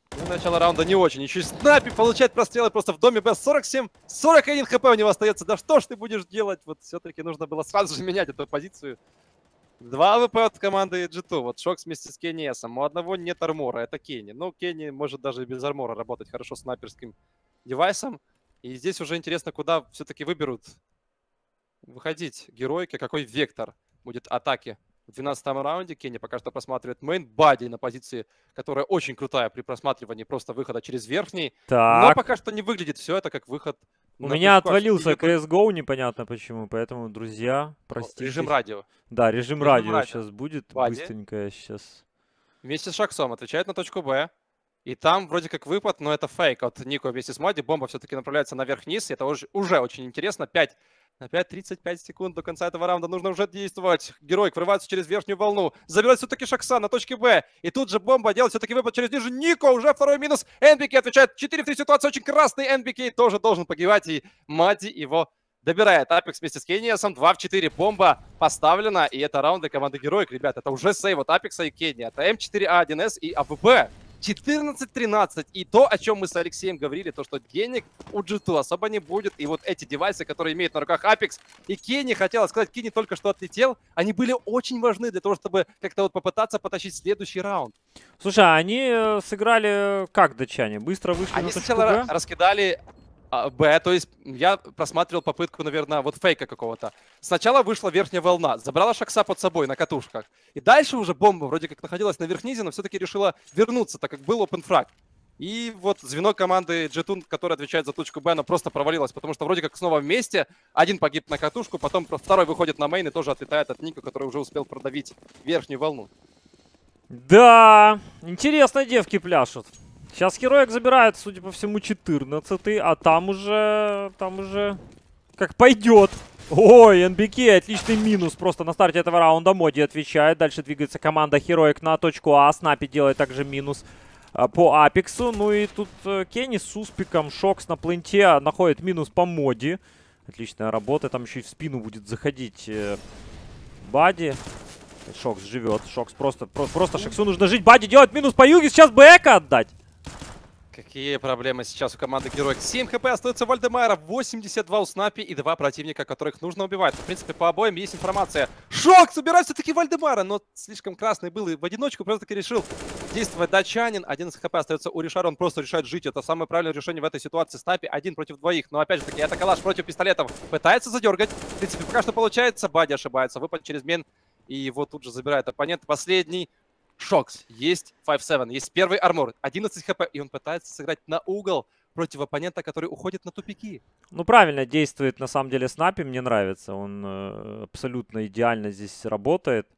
S1: Ну, начало раунда не очень. Еще и Снапи получает прострелы просто в доме Б. сорок семь, сорок один хп у него остается. Да что ж ты будешь делать? Вот все-таки нужно было сразу же менять эту позицию. Два АВП от команды джи ту. Вот Шокс вместе с Кенни Эсом. У одного нет армора, это Кенни. Ну, Кенни может даже без армора работать хорошо с снайперским девайсом. И здесь уже интересно, куда все-таки выберут выходить героики, какой вектор будет атаки. В двенадцатом раунде Кенни пока что просматривает мейн. Бади на позиции, которая очень крутая при просматривании просто выхода через верхний.
S2: Так.
S1: Но пока что не выглядит все это как выход.
S2: У меня отвалился си эс го, непонятно почему, поэтому, друзья, простите.
S1: Режим радио.
S2: Да, режим, режим радио, радио сейчас будет. Бади. Быстренько я сейчас.
S1: Вместе с Шоксом отвечает на точку Б. И там вроде как выпад, но это фейк от Нико вместе с Мади. Бомба все-таки направляется наверх-вниз. Это уже, уже очень интересно. пять на пять, тридцать пять секунд до конца этого раунда. Нужно уже действовать. Герой врывается через верхнюю волну. Забирает все-таки Шокса на точке Б. И тут же бомба делает все-таки выпад через нижнюю. Нико уже второй минус. эн би кей отвечает. четыре в три ситуация. Очень красный. эн би кей тоже должен погибать. И Мади его добирает. Апекс вместе с Кенниасом. два в четыре. Бомба поставлена. И это раунды команды Героик, ребят. Это уже сейв от Апекса и Кенни. Это эм четыре а один эс и АВП. четырнадцать тринадцать. И то, о чем мы с Алексеем говорили, то, что денег у джи ту особо не будет. И вот эти девайсы, которые имеют на руках Апекс и Кенни, хотела сказать, Кенни только что отлетел, они были очень важны для того, чтобы как-то вот попытаться потащить следующий раунд.
S2: Слушай, а они э, сыграли как датчане? Быстро вышли
S1: они
S2: на точку
S1: сначала
S2: Б?
S1: раскидали Б, то есть я просматривал попытку, наверное, вот фейка какого-то. Сначала вышла верхняя волна, забрала Шокса под собой на катушках. И дальше уже бомба вроде как находилась на верхнизе, но все-таки решила вернуться, так как был опенфраг. И вот звено команды джи ту, которое отвечает за точку Б, оно просто провалилось, потому что вроде как снова вместе. Один погиб на катушку, потом второй выходит на мейн и тоже отлетает от Ника, который уже успел продавить верхнюю волну.
S2: Да, интересно девки пляшут. Сейчас Героик забирает, судя по всему, четырнадцатый, а там уже, там уже как пойдет. Ой, эн би кей, отличный минус просто на старте этого раунда. Моди отвечает, дальше двигается команда Героик на точку А. Снапи делает также минус а, по Апексу. Ну и тут а, Кенни с Успиком, Шокс на пленте находит минус по Моди. Отличная работа, там еще и в спину будет заходить э, Бади. Шокс живет, Шокс просто, про, просто Шоксу нужно жить. Бади делает минус по Юге, сейчас бы эко отдать.
S1: Какие проблемы сейчас у команды Героик. семь хп остается у Вальдемара, восемьдесят два у Снапи и два противника, которых нужно убивать. В принципе, по обоим есть информация. Шокс убирает все-таки Вальдемара, но слишком красный был и в одиночку просто-таки решил действовать датчанин. одиннадцать хп остается у Ришара, он просто решает жить. Это самое правильное решение в этой ситуации. Снапи один против двоих. Но опять же таки, это калаш против пистолетов. Пытается задергать. В принципе, пока что получается. Бади ошибается. Выпад через мен. И его тут же забирает оппонент. Последний. Шокс. Есть пять семь. Есть первый армор. одиннадцать хп. И он пытается сыграть на угол против оппонента, который уходит на тупики.
S2: Ну, правильно действует, на самом деле, Снапи. Мне нравится. Он э, абсолютно идеально здесь работает.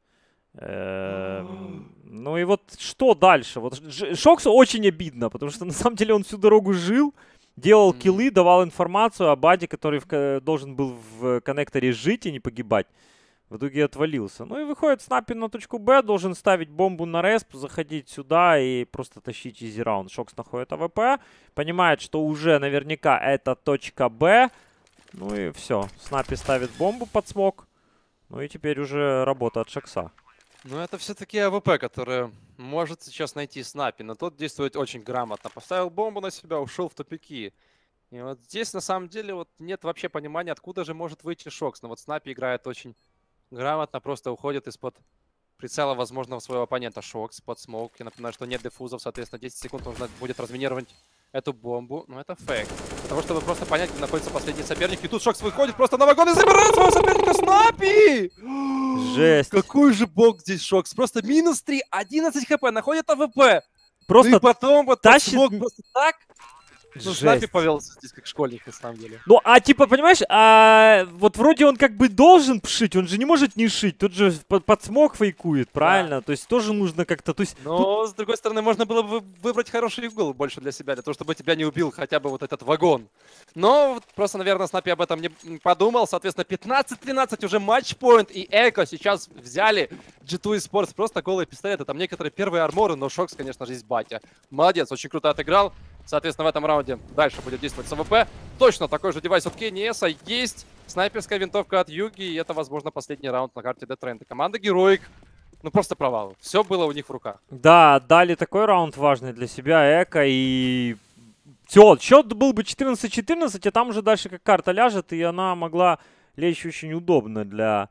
S2: Э, ну и вот что дальше? Вот Шоксу очень обидно, потому что, на самом деле, он всю дорогу жил, делал киллы, давал информацию о Бади, который в, должен был в коннекторе жить и не погибать. В итоге отвалился. Ну и выходит Снапи на точку Б, должен ставить бомбу на респ, заходить сюда и просто тащить изи раунд. Шокс находит АВП, понимает, что уже наверняка это точка Б. Ну и все. Снапи ставит бомбу под смог. Ну и теперь уже работа от Шокса.
S1: Ну это все-таки АВП, который может сейчас найти Снапи, но тот действует очень грамотно. Поставил бомбу на себя, ушел в тупики. И вот здесь на самом деле вот нет вообще понимания, откуда же может выйти Шокс. Но вот Снапи играет очень грамотно, просто уходит из-под прицела возможного своего оппонента. Шокс под смоук. Я напоминаю, что нет дефузов, соответственно, десять секунд нужно будет разминировать эту бомбу. Но это фейк. Для того, чтобы просто понять, где находится последний соперник. И тут Шокс выходит просто на вагон и забирает своего соперника Снапи!
S2: Жесть.
S1: Какой же бог здесь Шокс. Просто минус три, одиннадцать хп, находит АВП.
S2: Просто
S1: ну и потом вот
S2: тащит...
S1: смог просто так. Ну, Снапи
S2: Жесть.
S1: повелся здесь как школьник, на самом деле.
S2: Ну, а типа, понимаешь, а, вот вроде он как бы должен пшить, он же не может не шить. Тут же под, под смог фейкует, правильно? Да. То есть тоже нужно как-то... То есть,
S1: но,
S2: тут...
S1: с другой стороны, можно было бы выбрать хороший угол больше для себя, для того, чтобы тебя не убил хотя бы вот этот вагон. Но вот просто, наверное, Снапи об этом не подумал. Соответственно, пятнадцать тринадцать уже матчпоинт. И Эко сейчас взяли джи ту Esports. Просто голые пистолеты. Там некоторые первые арморы, но Шокс, конечно же, есть батя. Молодец, очень круто отыграл. Соответственно, в этом раунде дальше будет действовать с АВП. Точно такой же девайс от Кенни Эса. Есть снайперская винтовка от Юги. И это, возможно, последний раунд на карте Death Trend. Команда Героик ну просто провал. Все было у них в руках.
S2: Да, дали такой раунд важный для себя, Эко, и... Все, счет был бы четырнадцать четырнадцать, а там уже дальше как карта ляжет, и она могла лечь очень удобно для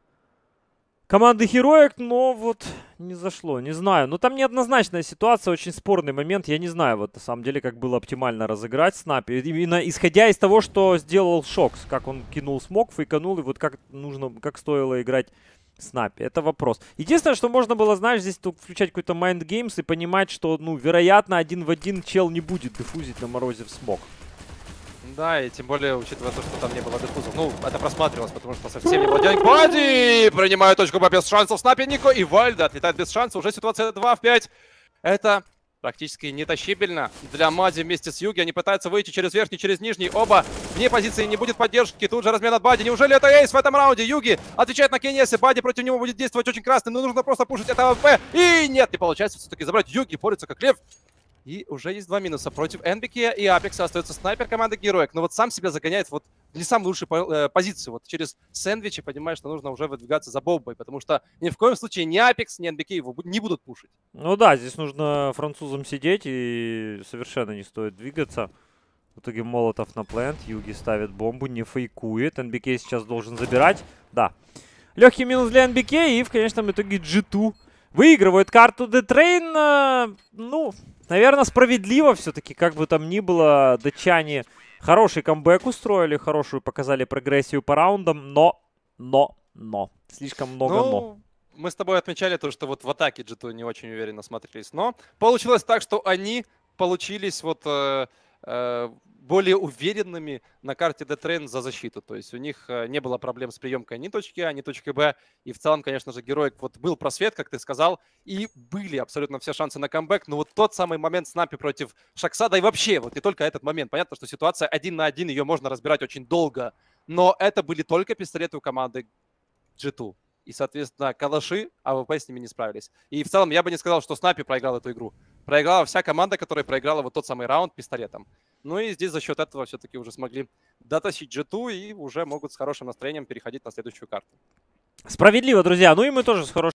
S2: команды Heroic, но вот не зашло, не знаю. Ну там неоднозначная ситуация, очень спорный момент. Я не знаю, вот на самом деле, как было оптимально разыграть Снапи. Именно исходя из того, что сделал Шокс, как он кинул смог, фейканул, и вот как нужно, как стоило играть Снапи. Это вопрос. Единственное, что можно было, знаешь, здесь тут включать какой-то Mind Games и понимать, что, ну, вероятно, один в один чел не будет дефузить на морозе в смог.
S1: Да, и тем более, учитывая то, что там не было дефузов. Ну, это просматривалось, потому что совсем не было денег. Бади! Принимает точку Б без шансов. Снапи Нико и Вальда отлетает без шансов. Уже ситуация два в пять. Это практически нетащибельно для Мади вместе с Юги. Они пытаются выйти через верхний, через нижний. Оба вне позиции, не будет поддержки. Тут же размен от Бади. Неужели это эйс в этом раунде? Юги отвечает на Кенеси. Бади против него будет действовать очень красным. Но нужно просто пушить это АВП. И нет, не получается все-таки забрать. Юги борется как лев. И уже есть два минуса против Энбики и Апекса. Остается снайпер команды Героик. Но вот сам себя загоняет вот в не самую лучшую э, позицию. Вот через сэндвичи понимаешь, что нужно уже выдвигаться за Боббой. Потому что ни в коем случае ни Апекс, ни Энбики его не будут пушить.
S2: Ну да, здесь нужно французам сидеть и совершенно не стоит двигаться. В итоге Молотов на плент. Юги ставит бомбу, не фейкует. эн би кей сейчас должен забирать. Да. Легкий минус для эн би кей. И в конечном итоге джи ту выигрывает карту The Train. Ну, наверное, справедливо все-таки. Как бы там ни было, датчане хороший камбэк устроили. Хорошую показали прогрессию по раундам. Но, но, но. Слишком много
S1: ну...
S2: но.
S1: Мы с тобой отмечали то, что вот в атаке джи ту не очень уверенно смотрелись. Но получилось так, что они получились вот... Э, э, более уверенными на карте The Train за защиту. То есть у них не было проблем с приемкой ни точки А, ни точки Б. И в целом, конечно же, Героик вот был просвет, как ты сказал, и были абсолютно все шансы на камбэк. Но вот тот самый момент Снапи против Шакса, да и вообще, вот не только этот момент. Понятно, что ситуация один на один, ее можно разбирать очень долго. Но это были только пистолеты у команды джи ту. И, соответственно, калаши, АВП с ними не справились. И в целом я бы не сказал, что Снапи проиграл эту игру. Проиграла вся команда, которая проиграла вот тот самый раунд пистолетом. Ну и здесь за счет этого все-таки уже смогли дотащить джи ту и уже могут с хорошим настроением переходить на следующую карту.
S2: Справедливо, друзья. Ну и мы тоже с хорошим